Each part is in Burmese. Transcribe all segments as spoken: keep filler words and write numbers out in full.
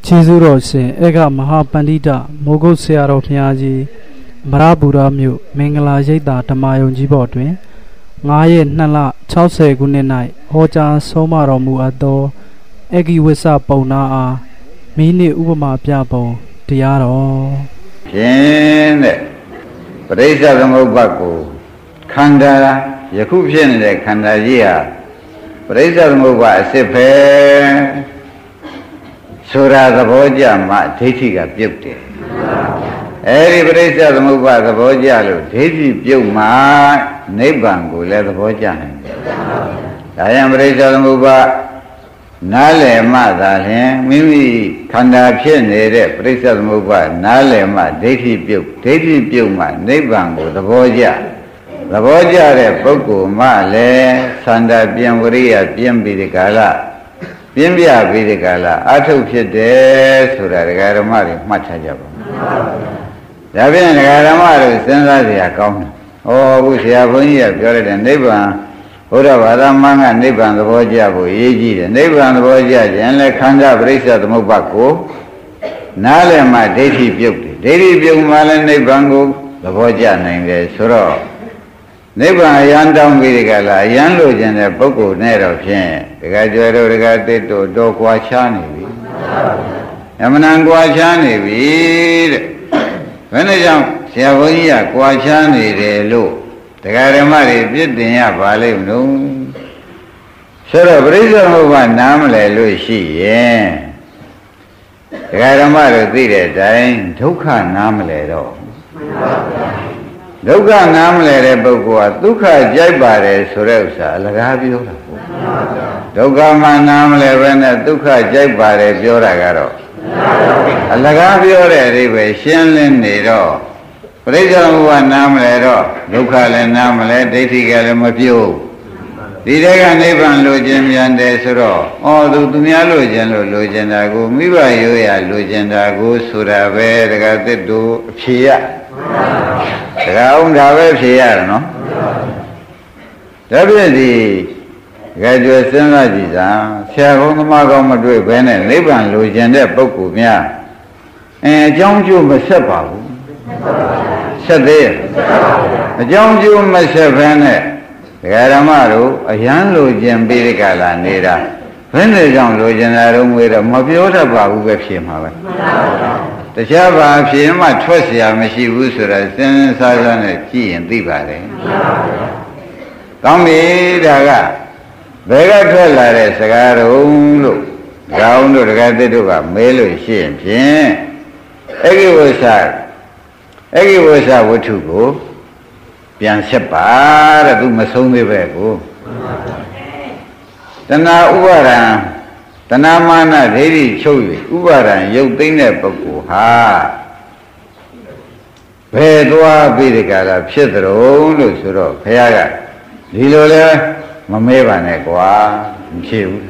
ကျေးဇူးတော်ရှင်ဧကမဟာပန္တိတမိုးကုတ်ဆရာတော်ဘုရားကြီးမရပူရမြို့မင်္ဂလာရိပ်သာဓမ္မယုံကြီးဘော်တွင်ငါးရက်နှစ်လ၆၀ခုနှစ်၌ဟောကြားဆုံးမတော်မူအပ်သောဧကိဝိဆပုံနာအားမိနစ်ဥပမာပြပုံတရားတော်ဖြင့်တဲ့ပရိစ္ဆေသမုပ္ပါကိုခန္ဓာယခုဖြစ်နေတဲ့ခန္ဓာကြီးဟာပရိစ္ဆေသမုပ္ပါအစစ်ပဲဆိုတာသဘောကြမှဒိဋ္ဌိကပြုတ်တယ်အဲဒီပရိစ္ဆေသမုပ္ပါသဘောကြလို့ဒိဋ္ဌိပြုတ်မှနိဗ္ဗာန်ကိုလည်းသဘောကျနိုင်တယ်ဒါကြောင့်ပရိစ္ဆေသမုပ္ပါနားလည်မှသာလျှင်မိမိခန္ဓာဖြစ်နေတဲ့ပရိစ္ဆေသမုပ္ပါနားလည်မှဒိဋ္ဌိပြုတ်ဒိဋ္ဌိပြုတ်မှနိဗ္ဗာန်ကိုသဘောကျသဘောကျတဲ့ပုဂ္ဂိုလ်မှလည်းသန္တာပြန်ဝရိယပြန်ပြီးဒီကာလပြင်းပြပြီးဒီကာလအထုတ်ဖြစ်တယ်ဆိုတာဒကာဓမ္မတွေမှတ်ထားကြပါဦး။ဒါဖြင့်ဒကာဓမ္မတွေစဉ်းစားကြရကောင်းတယ်။ဟောအခုဆရာဘုန်းကြီးကပြောရတဲ့နိဗ္ဗာန်ဘုရားဘာသာမှန်ကနိဗ္ဗာန်သဘောကျဖို့အရေးကြီးတယ်။နိဗ္ဗာန်သဘောကျခြင်းလဲခန္ဓာပရိစ္ဆေသမုပ္ပါကိုနားလည်မှဒိဋ္ဌိပြုတ်တယ်။ဒိဋ္ဌိပြုတ်မှလည်းနိဗ္ဗာန်ကိုသဘောကျနိုင်တယ်ဆိုတော့နိဗ္ဗာန်အရန်တောင်းပြီးဒီကလာအရန်လို့ခြင်းတဲ့ပုဂ္ဂိုလ်နဲ့တော့ဖြင့်ဒကာကျွယ်တို့ဒကာသစ်တို့တော့ကွာချားနေပြီအမှန်တန်ကွာချားနေပြီတဲ့ဘယ်နဲ့ကြောင့်ဆရာဘုန်းကြီးကကွာချားနေတယ်လို့ဒကာဓမ္မတွေပြစ်တင်ရပါလိမ့်မလို့ဆိုတော့ပရိစ္ဆေသမုပ္ပါနားမလဲလို့ရှိရင်ဒကာဓမ္မတို့သိတဲ့အတိုင်းဒုက္ခနားမလဲတော့ဒုက္ခနားမလဲတဲ့ပုဂ္ဂိုလ်ကဒုက္ခကြိုက်ပါတယ်ဆိုတဲ့ဥစ္စာအလကားပြောတာပေါ့ဒုက္ခမှနားမလဲပဲနဲ့ဒုက္ခကြိုက်ပါတယ်ပြောတာကတော့အလကားပြောတဲ့အဓိပ္ပာယ်ရှင်းလင်းနေတော့ပရိစ္ဆေသမုပ္ပါနားမလဲတော့ဒုက္ခလည်းနားမလဲဒိဋ္ဌိကလည်းမပြုတ်ဒီတဲကနိဗ္ဗာန်လိုချင်မြန်တယ်ဆိုတော့ဩသူသူများလိုချင်လို့လိုချင်တာကိုမိဘရိုးရလိုချင်တာကိုဆိုတာပဲတကသစ်တို့အဖြေရတကအောင်ဒါပဲဖြေရတယ်နော်ဒါပြည့်ဒီတကကျွယ်စဉ်းစားကြည့်စမ်းဆရာကောင်းသမားကောင်းမတွေ့ဘဲနဲ့နိဗ္ဗာန်လိုချင်တဲ့ပုဂ္ဂိုလ်များအဲအကြောင်းကျိုးမဆက်ပါဘူးဆက်သေးရဲ့အကြောင်းကျိုးမဆက်ဘဲနဲ့ဒကာဓမ္မတို့အရန်လိုချင်ပြီးဒီကလာနေတာဘယ်နဲ့ကြောင့်လိုချင်တာတော့ငွေတော့မပြောတတ်ပါဘူးပဲဖြေမှာပဲတခြားဘာဖြေမှထွက်เสียမရှိဘူးဆိုတာစဉ်းစားစားနဲ့ကြည့်ရင်သိပါတယ်ကောင်းပြီဒါကဘယ်ကထွက်လာတဲ့စကားတုံးလို့ကြောင်းတို့ဒကာသစ်တို့ကမဲလို့ရှိရင်ဖြင့်အဂိဝဆအဂိဝဆဝတ္ထုကိုပြန်ဆက်ပါတဲ့သူမဆုံးသေးပဲကိုတဏှာဥပါဒံတဏှာမာနဒိဋ္ဌိချုပ်၍ဥပါဒံရုပ်သိမ်းတဲ့ပုဂ္ဂိုလ်ဟာဘယ်သွားပြီးဒီကလာဖြစ်သရုံလို့ဆိုတော့ဘုရားကဒီလိုလဲမမဲပါနဲ့ကွာမဖြစ်ဘူး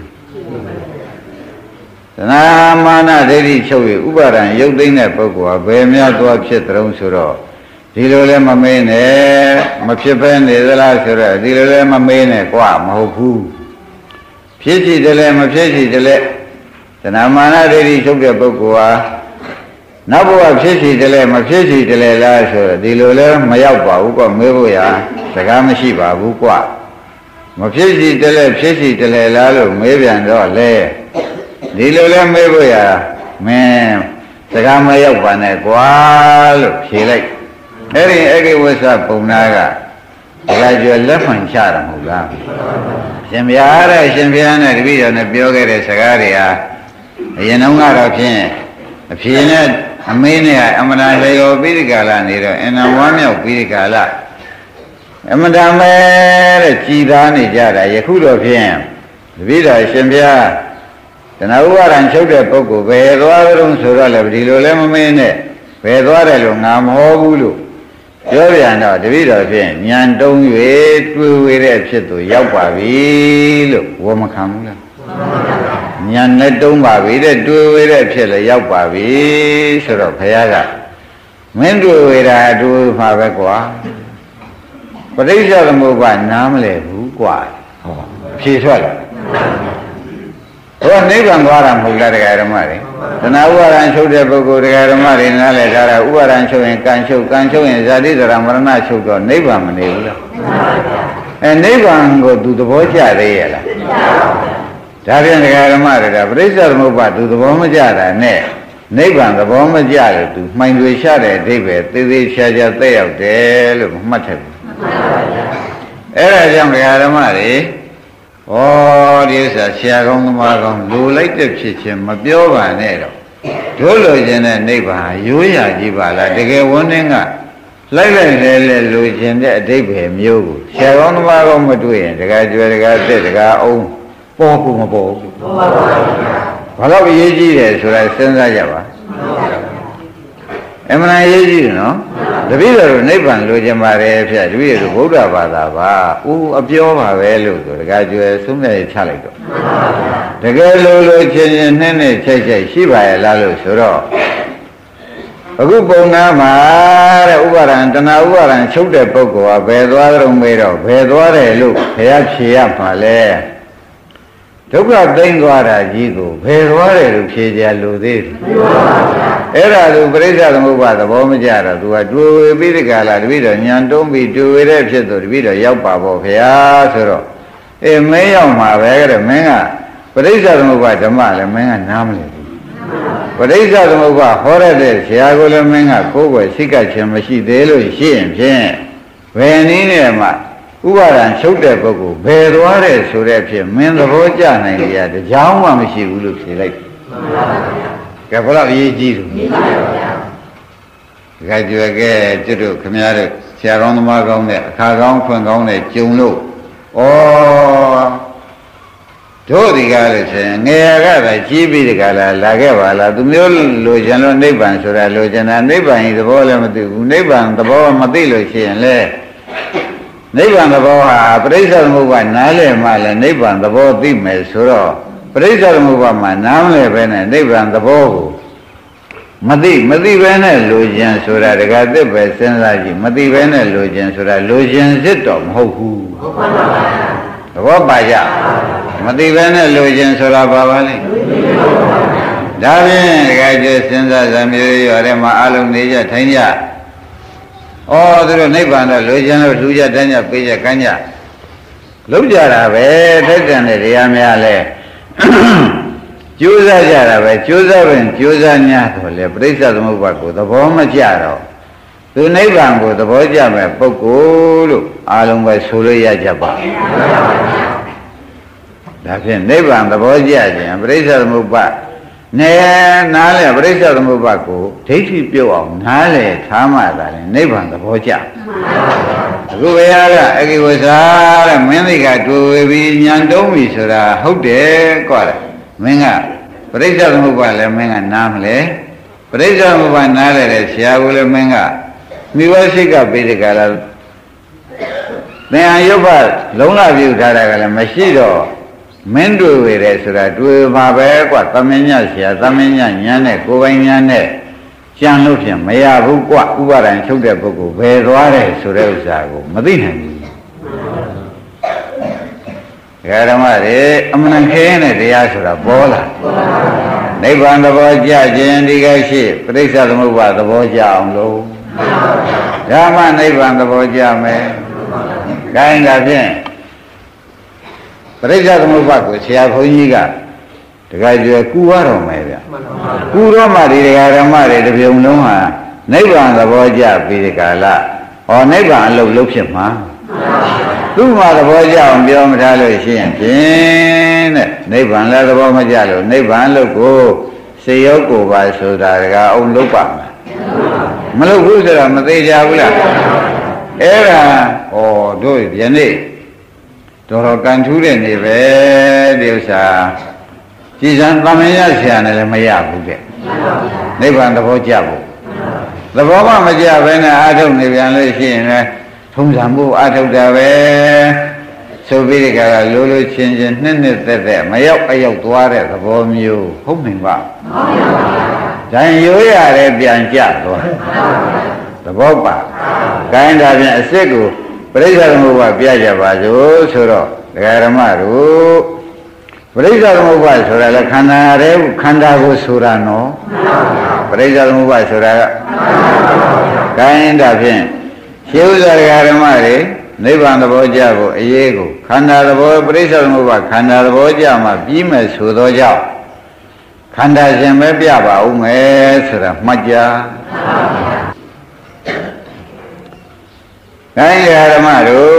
တဏှာမာနဒိဋ္ဌိချုပ်၍ဥပါဒံရုပ်သိမ်းတဲ့ပုဂ္ဂိုလ်ဟာဘယ်များသွားဖြစ်သရုံဆိုတော့ဒီလိုလဲမမေးနဲ့မဖြစ်ပဲနေသလားဆိုတော့ဒီလိုလဲမမေးနဲ့ကွာမဟုတ်ဘူးဖြစ်စီတယ်လဲမဖြစ်စီတယ်လဲတဏှာမာနဒိဋ္ဌိချုပ်တဲ့ပုဂ္ဂိုလ်ဟာနောက်ဘဝဖြစ်စီတယ်လဲမဖြစ်စီတယ်လဲလားဆိုတော့ဒီလိုလဲမရောက်ပါဘူးကွမေးဖို့ရစကားမရှိပါဘူးကွမဖြစ်စီတယ်လဲဖြစ်စီတယ်လဲလားလို့မေးပြန်တော့လေဒီလိုလဲမေးဖို့ရမင်းစကားမရောက်ပါနဲ့ကွာလို့ဖြေလိုက်အဲ့ဒီအဂိဝဆပုံနာကဒကာကျွယ်လက်မှန်ချတာမဟုတ်လားရှင်ဘုရားတဲ့ရှင်ဘုရားနဲ့တပည့်တော်နဲ့ပြောခဲ့တဲ့စကားတွေဟာအရင်တုန်းကတော့ဖြင့်အဖြေနဲ့အမေးနဲ့အမနာလေရောပြီးဒီကာလနေတော့အင်နာဝမ်းမြောက်ပြီးဒီကာလအမတန်ပဲတဲ့ကြည်သားနေကြတာယခုတော့ဖြင့်တပည့်တော်ရှင်ဘုရားတဏှာဥပါဒံချုပ်တဲ့ပုဂ္ဂိုလ်ဘယ်သွားကြုံဆိုတော့လေဒီလိုလဲမမေးနဲ့ဘယ်သွားတယ်လို့ငါမဟောဘူးလို့ပြောပြန်တော့တပည့်တော်ဖြင့်ဉာဏ်တုံး၍တွေးဝေတဲ့ဖြစ်သူရောက်ပါပြီလို့ဝမခံဘူးလားဉာဏ်နဲ့တုံးပါပြီတဲ့တွေးဝေတဲ့ဖြစ်လည်းရောက်ပါပြီဆိုတော့ဘုရားကမင်းတွေးဝေတာတွေးမှာပဲကွာပဋိစ္စသမုပ္ပါနားမလဲဘူးကွာဟောဖြေထွက်လာ What neighbor Varam who let a Garamari? The Nawaran showed the Bogo Garamari and Aletara, Uvaran showing Kancho, Kancho and Zadida Ramarana showed on neighbor Manila. And neighbor go to the Boja Reala. Tarian Garamari, the Brisa Muba to the Bomajara, ne. Neighbor the Bomajara to mind we shot at David, the Shaja Tail, Del, Matab. Era Jam Garamari. Oh, this is a Shagon Margon, do like the kitchen, Mabioba Nero. Dolo in a neighbor, Yuya Jibala, they get one thing up. Like the Lucian, they pay you. Shagon Margon Matuin, the guy to the guy, the guy, oh, Popo. Follow Yeji, so I send that Java. Am I Yeji, no? The video of Nipan Lujamare, we are Buddha Badaba, who appear value to the guy to assume that it's Chalico. The girl Lulu changing Nene Cheche, Shiva, Lalu Suro. A good Bonama, Ubaran, Tana Ubaran, shoot a poco, a bedwater mero, bedwater look, Hayapsia Pale. Took up Dengwara Jigo, bedwater look, Cheja Ludis. Era to Brisa the Muba, the Bomajara, to a true Vidicala, Vida, Nyan, don't be too irrepressible to Vida Yapabo, Fiasoro. A mayor, my beggar, Menga, Brisa the Muba, the Mal, and Menga Namli. Brisa the Muba, Horade, Siago, Menga, Kogo, Sika, Chamashi, Delo, Shin, Shin. When in Emma, Ubaran, Shota Bogo, Bedware, Sureption, Men the Roja, and the Jama machine who looks like. Capella Yeji. Guide you again to do community, Sharon Margon, Kagon Fangong, Juno. Oh, to the Gallis, and Nera, G B the Gala, Lagavala, the Mule, Lujano Neban, so that Lujana Neban, the volume, the Neban, the Boa Matilo, she and Le. Neban the Boa, Presa Muba, Nale, Mala, Neban, the Boa Dimel, Suro. Presa Mubama, Namle Vene, Neban the Bohu. Madi, Madi Vene, Lujan Sura, the Gade, Besenlaji, Madi Vene, Lujan Sura, Lujan Zitom, Hohu. Wabaja, Madi Vene, Lujan Sura Babali. Davin, the Gaja Senza, Zamiri, Arema, Alum, Nija, Tanya. Oh, the Neban, Lujan, Luja, Tanya, Pija, Kanya. Luja, Tajan, the Yamiale. Chusa Jara, Chusa and Chusa Nyato, the Prisa the Mubaco, the Boma Jaro. To Nebango, the Bojama, Poco, Alum by Suluya Jaba. That's in Neban, the Bojaji, and Prisa the Mubac. Ne, Nale, Prisa the Mubaco, takes it pure, Nale, Tama, and Neban, the Boja. Ruera, it was a Mendica to be Yandomi, so that how dare call it. Menga, Presa Mubala, Menga Namle, Presa Mubanale, Siavula Menga, Miwasika Bidicala. Then I yoba, Lona view Taragal, Mashido, Mendu with it, so that do my bear, what Tamina, Tamina, Yane, Govayane. Chiang Lucian, Maya Bukwa, Uber and Sugar Boku, Vedware, Sureusago, Medina. Garamare, Amanakane, the Asura, Bola. They found the Boja, Jendigashi, Prisa the Muba, the Boja on low. Yaman, they found the Boja, man. Kind of thing. Prisa the Muba, which you have Huniga. The guy do a Kuaro, maybe. Kuro Mari, the Garamari, the Viumnuma, neighbor on the Boja, Pidicala, or neighbor and look, look him, huh? Two mother Boja on Biomajalo, she and Jane, neighbor and Lada Bomajalo, neighbor and look, oh, say Yoko by so that I own Lupa. Malukusa, Madeja, Era, or do it, Yanni. Toro Canturin, if there's a. Season Pamela Sian and Mayabu. They want the Bojabu. The Boma Maja, when I don't live in Lucian, Tumsambu, I took the way. So big a Lulu changing, none of that. Mayok, Ayok, water, the bomb you, hoping back. Then you are a Bianca. The Boba. Kind of a sego, President Muba Piaja Bajo, Suro, the Garamaru. ရိစ္ဆာသမုပ္ပါဆိုတာလည်းခန္ဓာရဲခန္ဓာကိုဆိုတာနော်ပရိစ္ဆာသမုပ္ပါဆိုတာကကိုင်းတာဖြင့်ရှင်းဥစ္စာဓမ္မတွေနိဗ္ဗာန်သဘောကြဖို့အရေးကိုခန္ဓာသဘောပရိစ္ဆာသမုပ္ပါခန္ဓာသဘောကြမှာပြီးမဲ့ဆိုသောကြောင့်ခန္ဓာရှင်ပဲပြပါဦးမယ်ဆိုတာမှတ်ကြကိုင်းဓမ္မတို့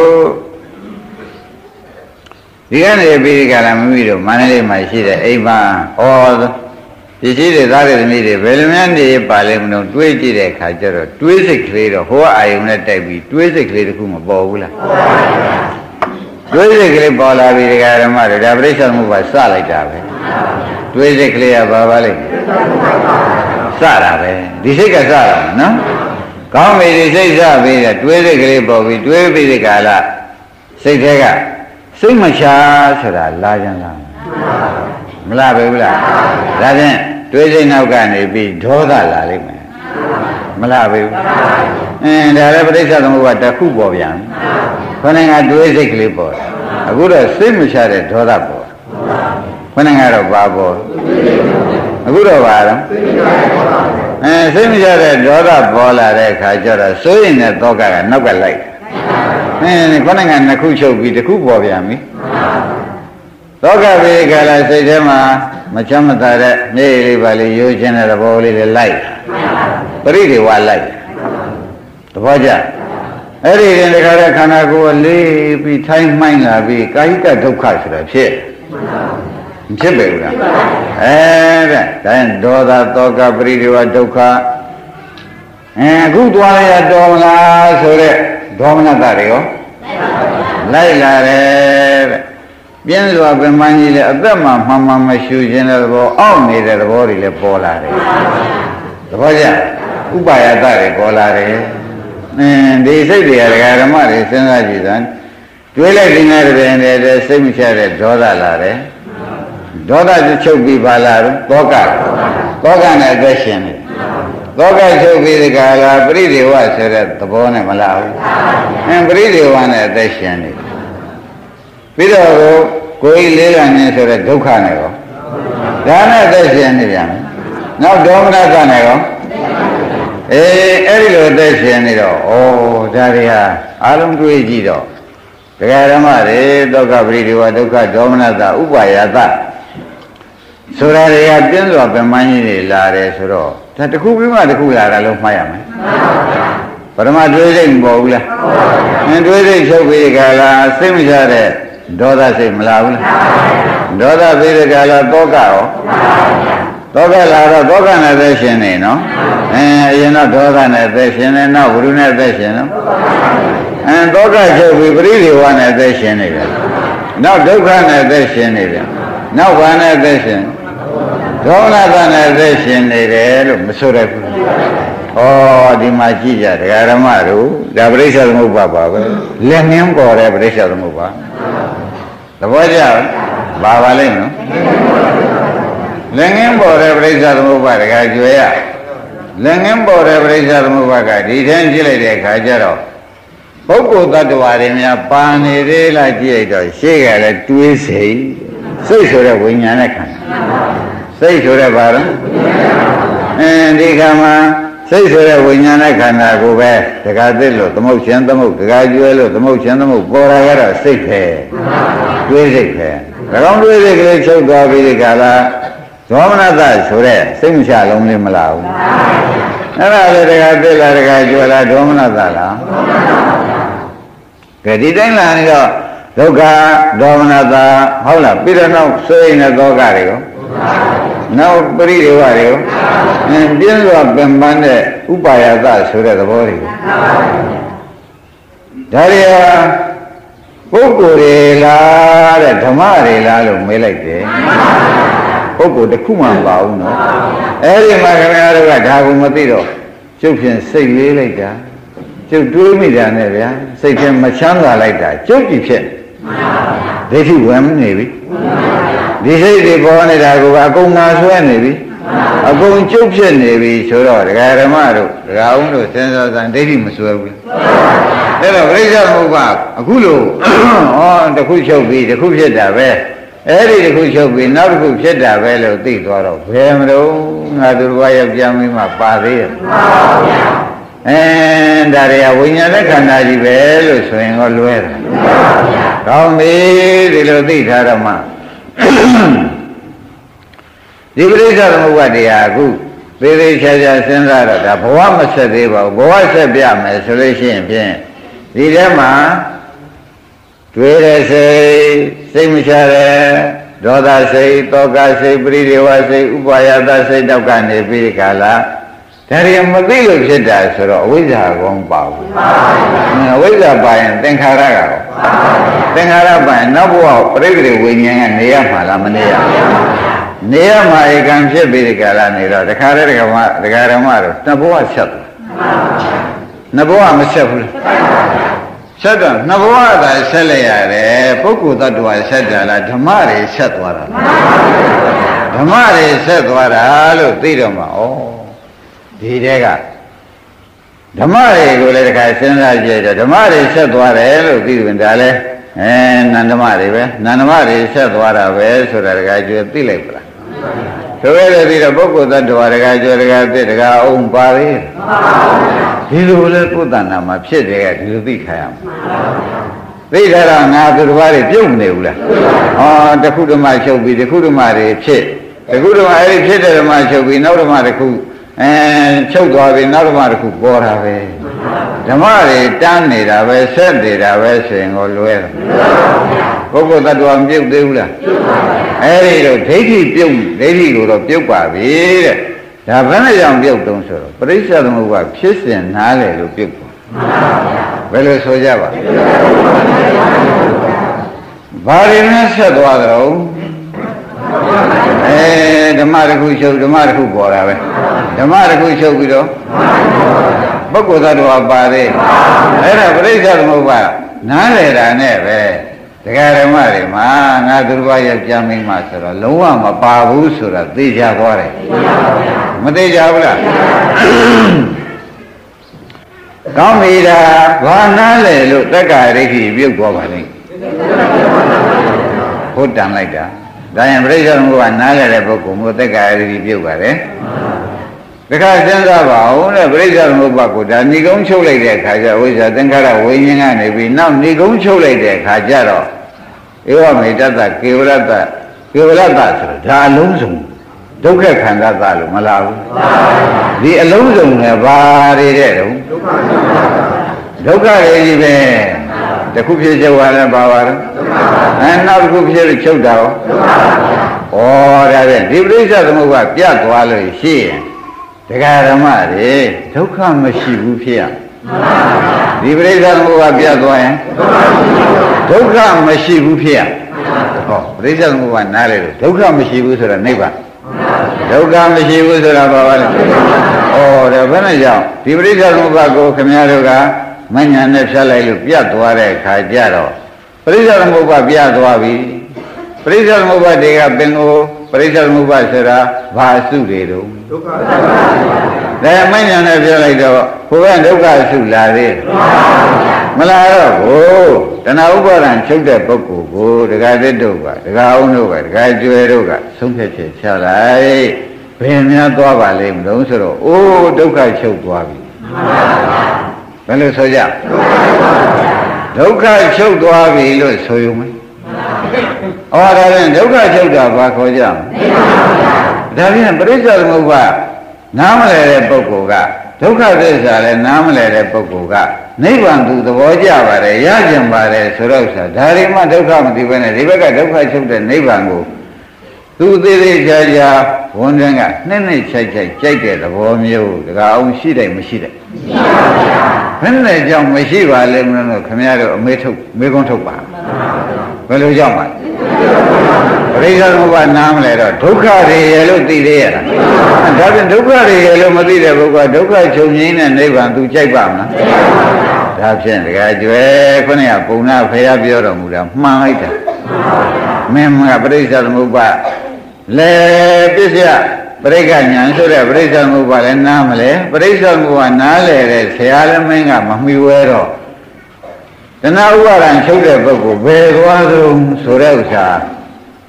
ဒီကနေ့ပြီးဒီကလာမိမိတို့မန္တလေးမှာရှိတဲ့အိမ်မှာဟောပစ္စည်းတွေသားတွေသမီးတွေဘယ်လိုများနေပါလဲမလို့တွေးကြည့်တဲ့အခါကျတော့တွေးစိတ်ကလေးတော့ဟိုအာယုံနဲ့တိုက်ပြီးတွေးစိတ်ကလေးတခုမပေါ်ဘူးလားတွေးစိတ်ကလေးပေါ်လာပြီဒီကဓမ္မတွေဒါပရိစ္ဆေသမုပ္ပါစလိုက်တာပဲတွေးစိတ်ကလေးကဘာပါလိမ့်စတာပဲဒီစိတ်ကစတာနော်ကောင်းပြီဒီစိတ်စပြီးတော့တွေးစိတ်ကလေးပေါ်ပြီးတွေးပြီးဒီကလာစိတ်တွေကစိတ်မချဆိုတာလာကြလားမလားပဲဘူးလားဒါဖြင့်တွေးစိတ်နောက်ကနေပြီးဒေါသလာလိမ့်မယ်မလားပဲဘူးအင်းဒါလည်းပဋိစ္စသမုပ္ပါတစ်ခုပေါ်ပြန်ခொနဲ့ကတွေးစိတ်ကလေးပေါ်အခုတော့စိတ်မချတဲ့ဒေါသပေါ်ခொနဲ့ကတော့ဘာပေါ်အခုတော့ဘာလဲအဲစိတ်မချတဲ့ဒေါသပေါ်လာတဲ့အခါကျတော့စိုးရင်တဲ့သောကကနောက်ကလိုက်အင်းခொနဲ့ကနှစ်ခုချုပ်ပြီးတစ်ခုပေါ်ပြန်ပြီသောကဝေကလာစိတ်ထဲမှာမချမ်းမသာတဲ့နေလေးပါလေရိုးခြင်းတဲ့သဘောလေးတွေလိုက်ပရိဒေဝလိုက်သဘောကျအဲ့ဒီရင်တခါတဲ့ခန္ဓာကိုယ်လေးပြီးထိုင်းမှိုင်းလာပြီးကာယကဒုက္ခဆိုတာဖြစ်မဖြစ်ပဲဘူးလားအဲတဲ့ဒါရင်ဒေါသသောကပရိဒေဝဒုက္ခအဲအခုသွားရတော်မလားဆိုတဲ့ဒေါမနတတွေရောလိုက်လာတယ်တဲ့ပြင်းစွာပင်ပန်းကြီးလည်းအသက်မှမှန်မှန်မရှူခြင်းတဲ့သဘောအောင့်နေတဲ့သဘောတွေလည်းပေါ်လာတယ်သဘောကျဥပါယတတွေပေါ်လာတယ်အင်းဒီစိတ်တွေကဓမ္မတွေစဉ်းစားကြည့်စမ်းတွေးလိုက်နေတဲ့တည်းနဲ့စိတ်မချတဲ့ဒေါသလာတယ်ဒေါသချုပ်ပြီးပါလာတော့သောကသောကနဲ့အသက်ရှင်နေသောကချုပ်ပြီးဒီကလာပရိဒေဝဆိုတဲ့သဘောနဲ့မလားဘူးအင်းပရိဒေဝနဲ့အသက်ရှင်နေပြီးတော့ကိုယ်လေးလာနေဆိုတဲ့ဒုက္ခနဲ့ရောဒါနဲ့အသက်ရှင်နေပြန်နောက်ဒေါမနကနဲ့ရောအေးအဲ့ဒီလိုအသက်ရှင်နေတော့ဩဒါတွေဟာအလုံးတွေးကြည့်တော့ဒကာဓမ္မတွေဒုက္ခပရိဒေဝဒုက္ခဒေါမနတဥပါယတဆိုတာတွေကပြင်းစွာပင်ပန်းကြီးတွေလာတယ်ဆိုတော့ဒါတစ်ခုပြီးမှတစ်ခုလာတာလို့မှားရမယ်ပရမတွေးစိတ်မပေါ်ဘူးလားအင်းတွေးစိတ်ချုပ်ပြီးကြလားစိတ်မချတဲ့ဒေါသစိတ်မလာဘူးလားဒေါသပြီးကြလားတောကရောတောကလာတော့တောကနဲ့သက်ရှင်နေနော်အဲအရင်တော့ဒေါသနဲ့သက်ရှင်နေနောက်ဘုရုနဲ့သက်ရှင်နော်အဲတောကချုပ်ပြီးပရိဒေဝနဲ့သက်ရှင်နေတယ်နောက်ဒုက္ခနဲ့သက်ရှင်နေတယ်နောက်ဘာနဲ့သက်ရှင်ဒေါမနတနဲ့သက်ရှင်နေတယ်လို့မဆိုရဘူးဩဒီမှာကြည့်ကြဒကာဓမ္မတို့ဒါပရိစ္ဆေသမုပ္ပါပါပဲလက်ငင်းပေါ်တဲ့ပရိစ္ဆေသမုပ္ပါသဘောကျဘာပါလိမ့်နော်လက်ငင်းပေါ်တဲ့ပရိစ္ဆေသမုပ္ပါဒကာကျွေရလက်ငင်းပေါ်တဲ့ပရိစ္ဆေသမုပ္ပါကဒီထင်းကြည့်လိုက်တဲ့အခါကျတော့ပုဂ္ဂိုလ်တ attva တွေများပါနေသေးလားကြည့်လိုက်တော့ရှေ့ကလည်းတွေးစိတ်စိတ်ဆိုတဲ့ဝိညာဉ်နဲ့ခန္ဓာစိတ်ဆိုတဲ့ဘာလဲအင်းဒီခါမှာစိတ်ဆိုတဲ့ဝိညာဉ်နဲ့ခန္ဓာကိုပဲတခါသိလို့သမုတ်ချင်းသမုတ်တခါကျွဲလို့သမုတ်ချင်းသမုတ်ပေါ်လာကတော့စိတ်ပဲတွေးစိတ်ပဲဒါကောင်တွေးစိတ်ကလေးချုပ်သွားပြီးဒီကလာဒေါမနတဆိုတဲ့စိတ်မချလုံးလေးမလာဘူးအဲ့ဒါလေတခါသိလားတခါကျွဲလားဒေါမနတလားကဲဒီတိုင်းလာနေတော့ဒုက္ခဒေါမနတဟုတ်လားပြီးတော့နောက်ဆွေးနေတဲ့သောကတွေရောနောက်ပရိဒေဝတွေရောအင်းပြင်းစွာပင်ပန်းတဲ့ဥပါယတဆိုတဲ့သဘောတွေဒါတွေဟာပုဂ္ဂိုလ်တွေလားတဲ့ဓမ္မတွေလားလို့မေးလိုက်တယ်ပုဂ္ဂိုလ်တစ်ခုမှမပါဘူးနော်အဲ့ဒီမှာခင်ဗျားတို့ကဒါကိုမသိတော့ကျုပ်ဖြင့်စိတ်လေးလိုက်တာကျုပ်တွေးမိတာနဲ့ဗျာစိတ်ထဲမချမ်းသာလိုက်တာကျုပ်ကြည့်ဖြစ်ဒိဋ္ဌိဝင်နေပြီဒီစိတ်တွေပေါ်နေတာကအကုန်ငါဆွဲနေပြီအကုန်ကျုပ်ဖြစ်နေပြီဆိုတော့ဒကာဓမ္မတို့ဒကာအောင်တို့စဉ်းစားစမ်းဒိဋ္ဌိမဆွဲဘူးအဲ့တော့ပရိစ္ဆေသမုပ္ပါအခုလို့ဩတစ်ခုချုပ်ပြီးတစ်ခုဖြစ်တာပဲအဲ့ဒီတစ်ခုချုပ်ပြီးနောက်တစ်ခုဖြစ်တာပဲလို့သိသွားတော့ဘယ်မလို့ငါတို့ဘာယောက်ျားမင်းမပါသေးရဲ့မှန်ပါဗျာအဲဒါတွေကဝိညာဉ်နဲ့ခန္ဓာကြီးပဲလို့ဆိုရင်တော့လွဲတယ်မှန်ပါဗျာကောင်းပြီဒီလိုသိထားတော့မှဒီပရိစ္ဆေသမုပ္ပါဒ်တရားအခုသေးသေးချာချာစဉ်းစားတော့ဒါဘဝမဆက်သေးပါဘူးဘဝဆက်ပြမယ်ဆိုလို့ရှိရင်ဖြင့်ဒီထဲမှာတွေ့တဲ့စိတ်စိတ်မချတဲ့ဒေါသစိတ်တောကစိတ်ပရိဒေဝစိတ်ဥပါယတစိတ်တော့ကနေပြီးဒီကလာဒါရီမသိလို့ဖြစ်တာဆိုတော့အဝိဇ္ဇာကောင်းပါဘူးအဝိဇ္ဇာပါရင်သင်္ခါရကရောသင်္ခါရပါရင်နောက်ဘဝပရိသေဝိညာဉ်ကနေရမှာလားမနေရဘူးနေရမှာဧကံဖြစ်ပြီးဒီကလာနေတော့တခါတည်းတခါမှဒကာရမတို့နှစ်ဘဝဆက်တယ်နှစ်ဘဝမဆက်ဘူးဆက်တော့နှစ်ဘဝသာဆက်လိုက်ရတယ်ပုဂ္ဂိုလ်တ attva ဆက်ကြလားဓမ္မတွေဆက်သွားတာဓမ္မတွေဆက်သွားတာလို့သိတော့မှာဩဒီတဲကဓမ္မတွေကိုလည်းတခါစဉ်းစားကြည့်တော့ဓမ္မတွေဆက်သွားတယ်လို့သိတယ်ဒါလည်းအဲနန္ဒမတွေပဲနန္ဒမတွေဆက်သွားတာပဲဆိုတာတခါကျွေးသိလိုက်ပလားဆိုရတဲ့ပြီးတော့ပုဂ္ဂိုလ်တ attva တခါကျွေးတခါသိတခါအောင်ပါလေဒီလိုလဲပုဒ္ဒနာမှာဖြစ်တယ်ကဒီလိုသိခါရမှာသိကြတော့ငါသူတစ်ပါးတွေပြုတ်မနေဘူးလားဟောတခုဓမ္မချုပ်ပြီးတခုဓမ္မတွေဖြစ်တခုဓမ္မအဲ့ဒီဖြစ်တဲ့ဓမ္မချုပ်ပြီးနောက်ဓမ္မတစ်ခုအဲချုပ်သွားပြီးနောက်ဓမ္မတစ်ခုပေါ်တာပဲဓမ္မတွေတန်းနေတာပဲဆက်နေတာပဲဆိုရင်ကိုလွဲတယ်ပုဂ္ဂိုလ်တ attva မပြုတ်သေးဘူးလားပြုတ်ပါဘူးအဲ့ဒီတော့ဒိဋ္ဌိပြုတ်ဒိဋ္ဌိကိုတော့ပြုတ်ပါပြီတဲ့ဒါဘယ်နဲ့ကြောင့်ပြုတ်တုံးဆိုတော့ပရိစ္ဆေသမုပ္ပါဖြစ်စဉ်နားလေလို့ပြုတ်ပါဘယ်လိုဆိုကြပါဘာရင်းနဲ့ဆက်သွားကြတော့အဲဓမ္မတစ်ခုချုပ်ဓမ္မတစ်ခုပေါ်တာပဲဓမ္မတစ်ခုချုပ်ပြီးတော့ပုဂ္ဂိုလ်သတ္တဝါပါသေးအဲ့ဒါပရိစ္ဆေသမုပ္ပါနားလေတာနဲ့ပဲတရားဓမ္မတွေမှာငါသူတစ်ပါးယောက်ျားမင်းမဆိုတော့လုံးဝမပါဘူးဆိုတာသိကြသွားတယ်မသိကြဘူးလားကောင်းပြီဒါဘာနားလဲလို့တက္ကရာခိပြုတ်သွားပါလိမ့်ဟုတ်တန်လိုက်တာဒါရင်ပြိဿသမုပ္ပါနားလဲတဲ့ပုဂ္ဂိုလ်မျိုးတက္ကရာခိပြုတ်ပါတယ်တခါစဉ်းစားပါဦးတဲ့ပြိဿသမုပ္ပါကိုဒါဏိကုံးချုပ်လိုက်တဲ့အခါကျဝိဇ္ဇာသင်္ခါရဝိညာဉ်ကနေပြီးနောက်ဏိကုံးချုပ်လိုက်တဲ့အခါကျတော့ဧဝမေတ္တကေဝရတ္တကေဝရတ္တဆိုတော့ဒါအလုံးစုံဒုက္ခခန္ဓာသလို့မလားဘူးဒီအလုံးစုံနဲ့ဘာတွေတဲ့တုံးဒုက္ခတွေကြီးပဲတခုဖြစ်ချုပ်သွားလဲပါပါတော့အဲနောက်တစ်ခုဖြစ်လို့ချုပ်တာရောဩဒါဖြင့်ဒီပရိစ္ဆေသမုပ္ပါပြတ်သွားလို့ရှိရင်ဒကာဓမ္မတွေဒုက္ခမရှိဘူးဖြစ်ရဒီပရိစ္ဆေသမုပ္ပါပြတ်သွားရင်ဒုက္ခမရှိဘူးဖြစ်ရဟောပရိစ္ဆေသမုပ္ပါနားလေလို့ဒုက္ခမရှိဘူးဆိုတာနိဗ္ဗာန်ဒုက္ခမရှိဘူးဆိုတာဘာပါလဲဩဒါဘယ်နဲ့ကြောင့်ဒီပရိစ္ဆေသမုပ္ပါကိုခင်ဗျားတို့ကမဉ္ဇဏ်နဲ့ဖြတ်လိုက်လို့ပြတ်သွားတဲ့အခါကျတော့ပရိစ္ဆေသမုပ္ပါပြတ်သွားပြီပရိစ္ဆေသမုပ္ပါတွေကပင်ကိုပရိစ္ဆေသမုပ္ပါဆိုတာဘာအစုတွေတုံးဒုက္ခဒါမဉ္ဇဏ်နဲ့ဖြတ်လိုက်တော့ဘုရားဒုက္ခအစုလာသေးမလားတော့ဘို့တဏှာဥပါဒံချုပ်တဲ့ပုဂ္ဂိုလ်ကိုဒကာတက်တို့ကဒကာအောင်တို့ကဒကာကျွယ်တို့ကဆုံးဖြတ်ချက်ချလိုက်ဘယ်များသွားပါလိမ့်မလို့ဆိုတော့အိုးဒုက္ခချုပ်သွားပြီဘယ်လိုဆိုကြဒုက္ခချုပ်သွားပြီလို့ဆိုရုံပဲဩဒါဖြင့်ဒုက္ခချုပ်တာဘာခေါ်ကြမလဲဒါဖြင့်ပရိစ္ဆေသမုပ္ပါနားမလည်တဲ့ပုဂ္ဂိုလ်ကဒုက္ခသစ္စာလည်းနားမလည်တဲ့ပုဂ္ဂိုလ်ကနိဗ္ဗာန်သူသဘောကျပါတယ်ရကျင်ပါတယ်ဆိုတော့ဥစ္စာဒါရီမှဒုက္ခမသိဘဲနဲ့ဒီဘက်ကဒုက္ခချုပ်တဲ့နိဗ္ဗာန်ကိုသူသေးသေးချာချာဝန်တွင်ကနှစ်နှစ်ချိုက်ချိုက်ကြိုက်တဲ့သဘောမျိုးတကအောင်ရှိတယ်မရှိတယ်ဘယ်နဲ့ကြောင့်မရှိပါလဲမလို့ခင်ဗျားတို့အမေထုတ်မေကွန်းထုတ်ပါဘယ်လိုကြောင့်ပါပရိစ္ဆေသမုပ္ပါနားမလဲတော့ဒုက္ခတွေရလို့သိသေးရတာဒါဖြင့်ဒုက္ခတွေရလို့မသိတဲ့ပုဂ္ဂိုလ်ကဒုက္ခချုပ်ငြိမ်းတဲ့နိဗ္ဗာန်သူကြိုက်ပါမလားဒါဖြင့်တကယ်ကျွဲခုနကပုံနာဖေရပြောတော်မူတာမှန်လိုက်တာမင်းကပရိစ္ဆေသမုပ္ပါလေပစ္စယပရိက္ခဉာဏ်ဆိုတဲ့ပရိစ္ဆေသမုပ္ပါလည်းနားမလဲပရိစ္ဆေသမုပ္ပါနားလဲတဲ့ဆရာလည်းမင်းကမမှီဝဲတော့တဏှာဥပါဒံချုပ်တဲ့ပုဂ္ဂိုလ်ဘယ်သွားဆုံးဆိုတဲ့ဥစ္စာ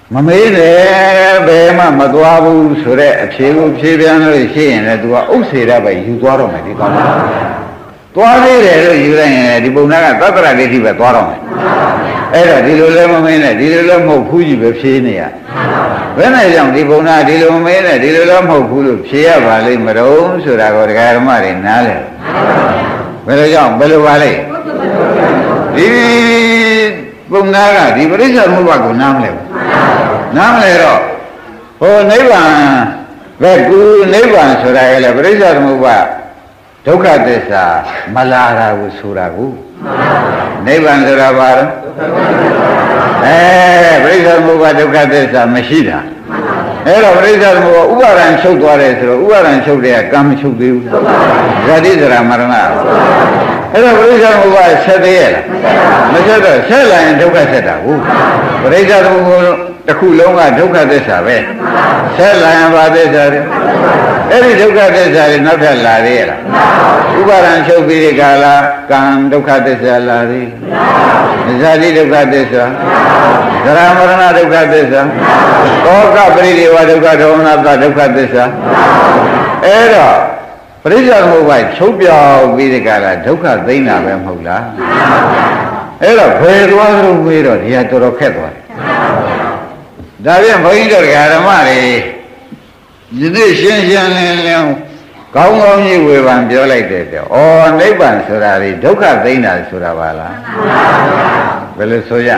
မမေးတယ်ဘယ်မှမသွားဘူးဆိုတဲ့အဖြေကိုဖြေပြန်လို့ရှိရင်လည်း तू ကဥစ္စေရပဲယူသွားတော့မယ်ဒီကောင်သွားသေးတယ်လို့ယူလိုက်ရင်ဒီပုံနာကသတ္တရဒိဋ္ဌိပဲသွားတော့မယ်အဲ့တော့ဒီလိုလဲမမင်းနဲ့ဒီလိုလဲမဟုတ်ဘူးကြီးပဲဖြေနေရဘယ်နဲ့ကြောင့်ဒီပုံနာဒီလိုမမင်းနဲ့ဒီလိုလဲမဟုတ်ဘူးလို့ဖြေရပါလိမ့်မတော့ဆိုတာကိုဒကာဓမ္မတွေနားလဲဘယ်လိုကြောင့်ဘယ်လိုပါလိမ့်ဒီပုံနာကဒီပရိစ္ဆေသမုပ္ပါကိုနားမလဲဘူးနားမလဲတော့ဟိုနိဗ္ဗာန်ပဲကူနိဗ္ဗာန်ဆိုတာကလည်းပရိစ္ဆေသမုပ္ပါဒုက္ခသစ္စာမလာတာကိုဆိုတာကိုနိဗ္ဗာန်ဆိုတာဘာလဲအဲပရိစ္ဆေသမုပ္ပါဒုက္ခသစ္စာမရှိတာအဲ့တော့ပရိစ္ဆေသမုပ္ပါဥပါဒံချုပ်သွားတယ်ဆိုတော့ဥပါဒံချုပ်တဲ့ကံမချုပ်သေးဘူးဇာတိဇရာမရဏအဲ့တော့ပရိစ္ဆေသမုပ္ပါဆက်သေးရဲ့လားမဆက်တော့ဆက်လာရင်ဒုက္ခဆက်တာဟုတ်ပရိစ္ဆေသမုပ္ပါတစ်ခုလုံးကဒုက္ခသစ္စာပဲဆက်လာရင်ဘာသစ္စာလဲအဲ့ဒီဒုက္ခသစ္စာတွေနောက်ထပ်လာသေးရဲ့လားဥပါဒံချုပ်ပြီးဒီကာလကံဒုက္ခသစ္စာလာသေးဇာတိဒုက္ခသစ္စာသရမရဏဒုက္ခသစ္စာတောကပရိဒေဝဒုက္ခဒေါမနတဒုက္ခသစ္စာအဲ့တော့ပရိစ္ဆေသမုပ္ပါချုပ်ပြောက်ပြီးဒီကာလဒုက္ခသိမ်းတာပဲမဟုတ်လားအဲ့တော့ဘယ်သွားသလိုမေးတော့ဒီဟာတော်တော်ခက်သွားတယ်ဒါပြန်ဘုန်းကြီးတို့ဓမ္မတွေယနေ့ရှင်းရှင်းလင်းလင်းကောင်းကောင်းကြီးဝေဖန်ပြောလိုက်တဲ့တော့ဩနိဗ္ဗာန်ဆိုတာဒီဒုက္ခသိမ်းတာဆိုတာပါလားဘယ်လိုဆိုရ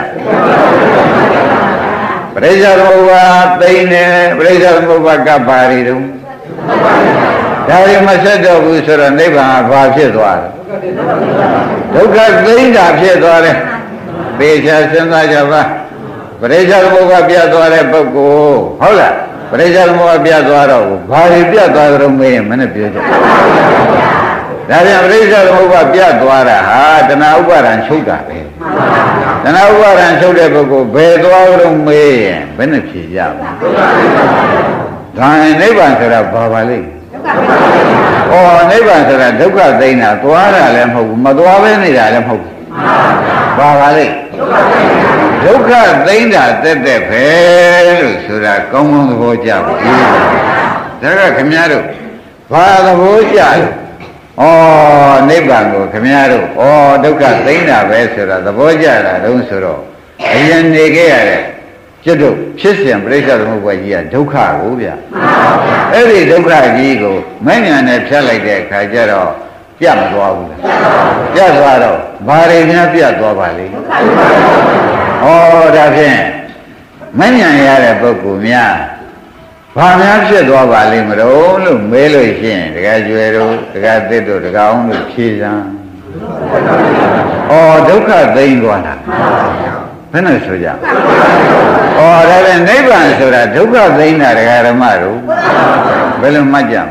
ပရိစ္ဆေသမုပ္ပါသိမ်းတယ်ပရိစ္ဆေသမုပ္ပါကပါရီတုံးဒါရီမဆက်တော့ဘူးဆိုတော့နိဗ္ဗာန်ကဘာဖြစ်သွားလဲဒုက္ခသိမ်းတာဖြစ်သွားတယ်သေချာစဉ်းစားကြပါပရိစ္ဆေသမုပ္ပါပြတ်သွားတဲ့ပုဂ္ဂိုလ်ဟုတ်လားပရိစ္ဆေသမုပ္ပါပြတ်သွားတော့ဘာတွေပြတ်သွားကြလို့မေးရင်မနဲ့ပြောကြဒါပြန်ပရိစ္ဆေသမုပ္ပါပြတ်သွားတာဟာတဏှာဥပါဒံချုပ်တာပဲတဏှာဥပါဒံချုပ်တဲ့ပုဂ္ဂိုလ်ဘယ်သွားကြလို့မေးရင်ဘယ်နဲ့ဖြေကြမလဲဒါရင်နိဗ္ဗာန်ဆိုတာဘာပါလိမ့်ဩနိဗ္ဗာန်ဆိုတာဒုက္ခသိမ်းတာသွားတာလည်းမဟုတ်ဘူးမသွားဘဲနေတာလည်းမဟုတ်ဘူးဘာပါလိမ့်ဒုက္ခသိမ်းတာတက်တက်ပဲလို့ဆိုတာကောင်းကောင်းသဘောကျပါဘူးဒါကခင်ဗျားတို့ဘာသဘောကျလဲဩနိဗ္ဗာန်ကိုခင်ဗျားတို့ဩဒုက္ခသိမ်းတာပဲဆိုတာသဘောကျတာတုံးဆိုတော့အရင်နေခဲ့ရတဲ့ကျွတ်တို့ဖြစ်စဉ်ပြိဿသမုပ္ပါကြီးကဒုက္ခကိုဗျအဲ့ဒီဒုက္ခကြီးကိုမဲ့ညာနဲ့ဖြတ်လိုက်တဲ့အခါကျတော့ပြတ်မသွားဘူးပြတ်သွားတော့ဘာတွေများပြတ်သွားပါလိမ့်ဩဒါဖြင့်မဲ့ညာရတဲ့ပုဂ္ဂိုလ်များဘာများဖြစ်သွားပါလိမ့်မလို့လို့မေးလို့ရှိရင်တကယ်ကျွယ်တို့တကယ်သစ်တို့တကယ်အောင်လို့ဖြေစမ်းဩဒုက္ခသိမ်းသွားတာဘယ်နဲ့ဆိုကြဩဒါလည်းနိဗ္ဗာန်ဆိုတာဒုက္ခသိမ်းတာဒကာဓမ္မတို့ဘယ်လိုမှတ်ကြမ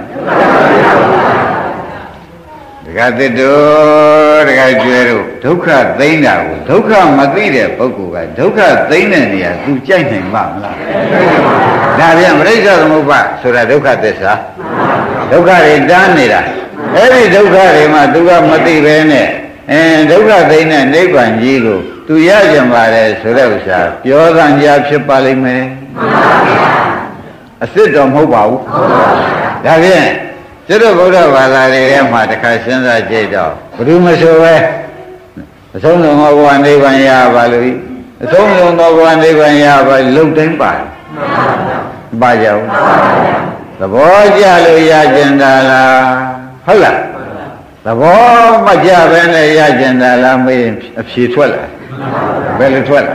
လဲဒကာသစ်တို့ဒကာကျွဲတို့ဒုက္ခသိမ်းတာကိုဒုက္ခမသိတဲ့ပုဂ္ဂိုလ်ကဒုက္ခသိမ်းတဲ့နေရာသူကြိုက်နိုင်ပါမလားဒါပြန်ပရိစ္ဆေသမုပ္ပါဆိုတာဒုက္ခသစ္စာဒုက္ခတွေတားနေတာအဲ့ဒီဒုက္ခတွေမှာသူကမသိပဲနဲ့အဲဒုက္ခသိမ်းတဲ့နိဗ္ဗာန်ကြီးကိုသူရကြပါတယ်ဆိုတဲ့ဥစ္စာပြောသံကြားဖြစ်ပါလိမ့်မယ်အစ်စ်တော်မဟုတ်ပါဘူးဒါဖြင့်ကျွတ်ဗုဒ္ဓဘာသာတွေထဲမှာတစ်ခါစဉ်းစားကြည့်တော့ဘယ်သူမဆိုပဲအဆုံးစုံသောဘဝနိဗ္ဗာန်ရပါလို့အဆုံးစုံသောဘဝနိဗ္ဗာန်ရပါလုံတိုင်းပါတယ်ပါကြဘူးသဘောကျလို့ရကျင်တာလားဟုတ်လားသဘောမကျပဲနဲ့ရကျင်တာလားမေးအဖြေထွက်လာဘယ်လိုထွက်လာ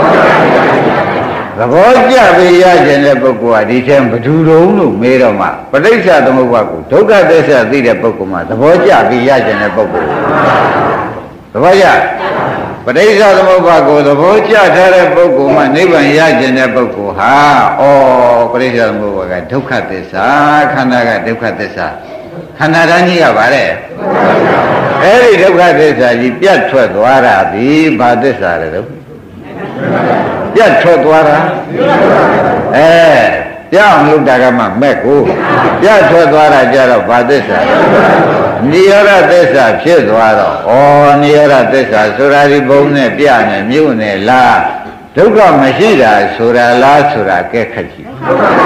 သဘောကျပြီးရကျင်တဲ့ပုဂ္ဂိုလ်ကဒီထဲဘယ်သူတုံးလို့မေးတော့မှပဋိစ္စသမုပ္ပါကိုဒုက္ခသစ္စာသိတဲ့ပုဂ္ဂိုလ်မှာသဘောကျပြီးရကျင်တဲ့ပုဂ္ဂိုလ်သဘောကျပဋိစ္စသမုပ္ပါကိုသဘောကျထားတဲ့ပုဂ္ဂိုလ်မှာနိဗ္ဗာန်ရကျင်တဲ့ပုဂ္ဂိုလ်ဟာဩပဋိစ္စသမုပ္ပါကဒုက္ခသစ္စာခန္ဓာကဒုက္ခသစ္စာခန္ဓာတန်းကြီးကဗါတဲ့အဲ့ဒီဒုက္ခသစ္စာကြီးပြတ်ထွက်သွားတာဒီဘာသစ္စာလဲတော့ပြတ်ထွက်သွားတာအဲပြောင်းလို့တာကမှမဲ့ကိုပြတ်ထွက်သွားတာကြတော့ဘာသစ္စာနိရောဓသစ္စာဖြစ်သွားတော့ဩနိရောဓသစ္စာဆိုတာဒီဘုံနဲ့ပြနဲ့မြို့နဲ့လားဒုက္ခမရှိတာဆိုတာလားဆိုတာကဲခက်ကြည့်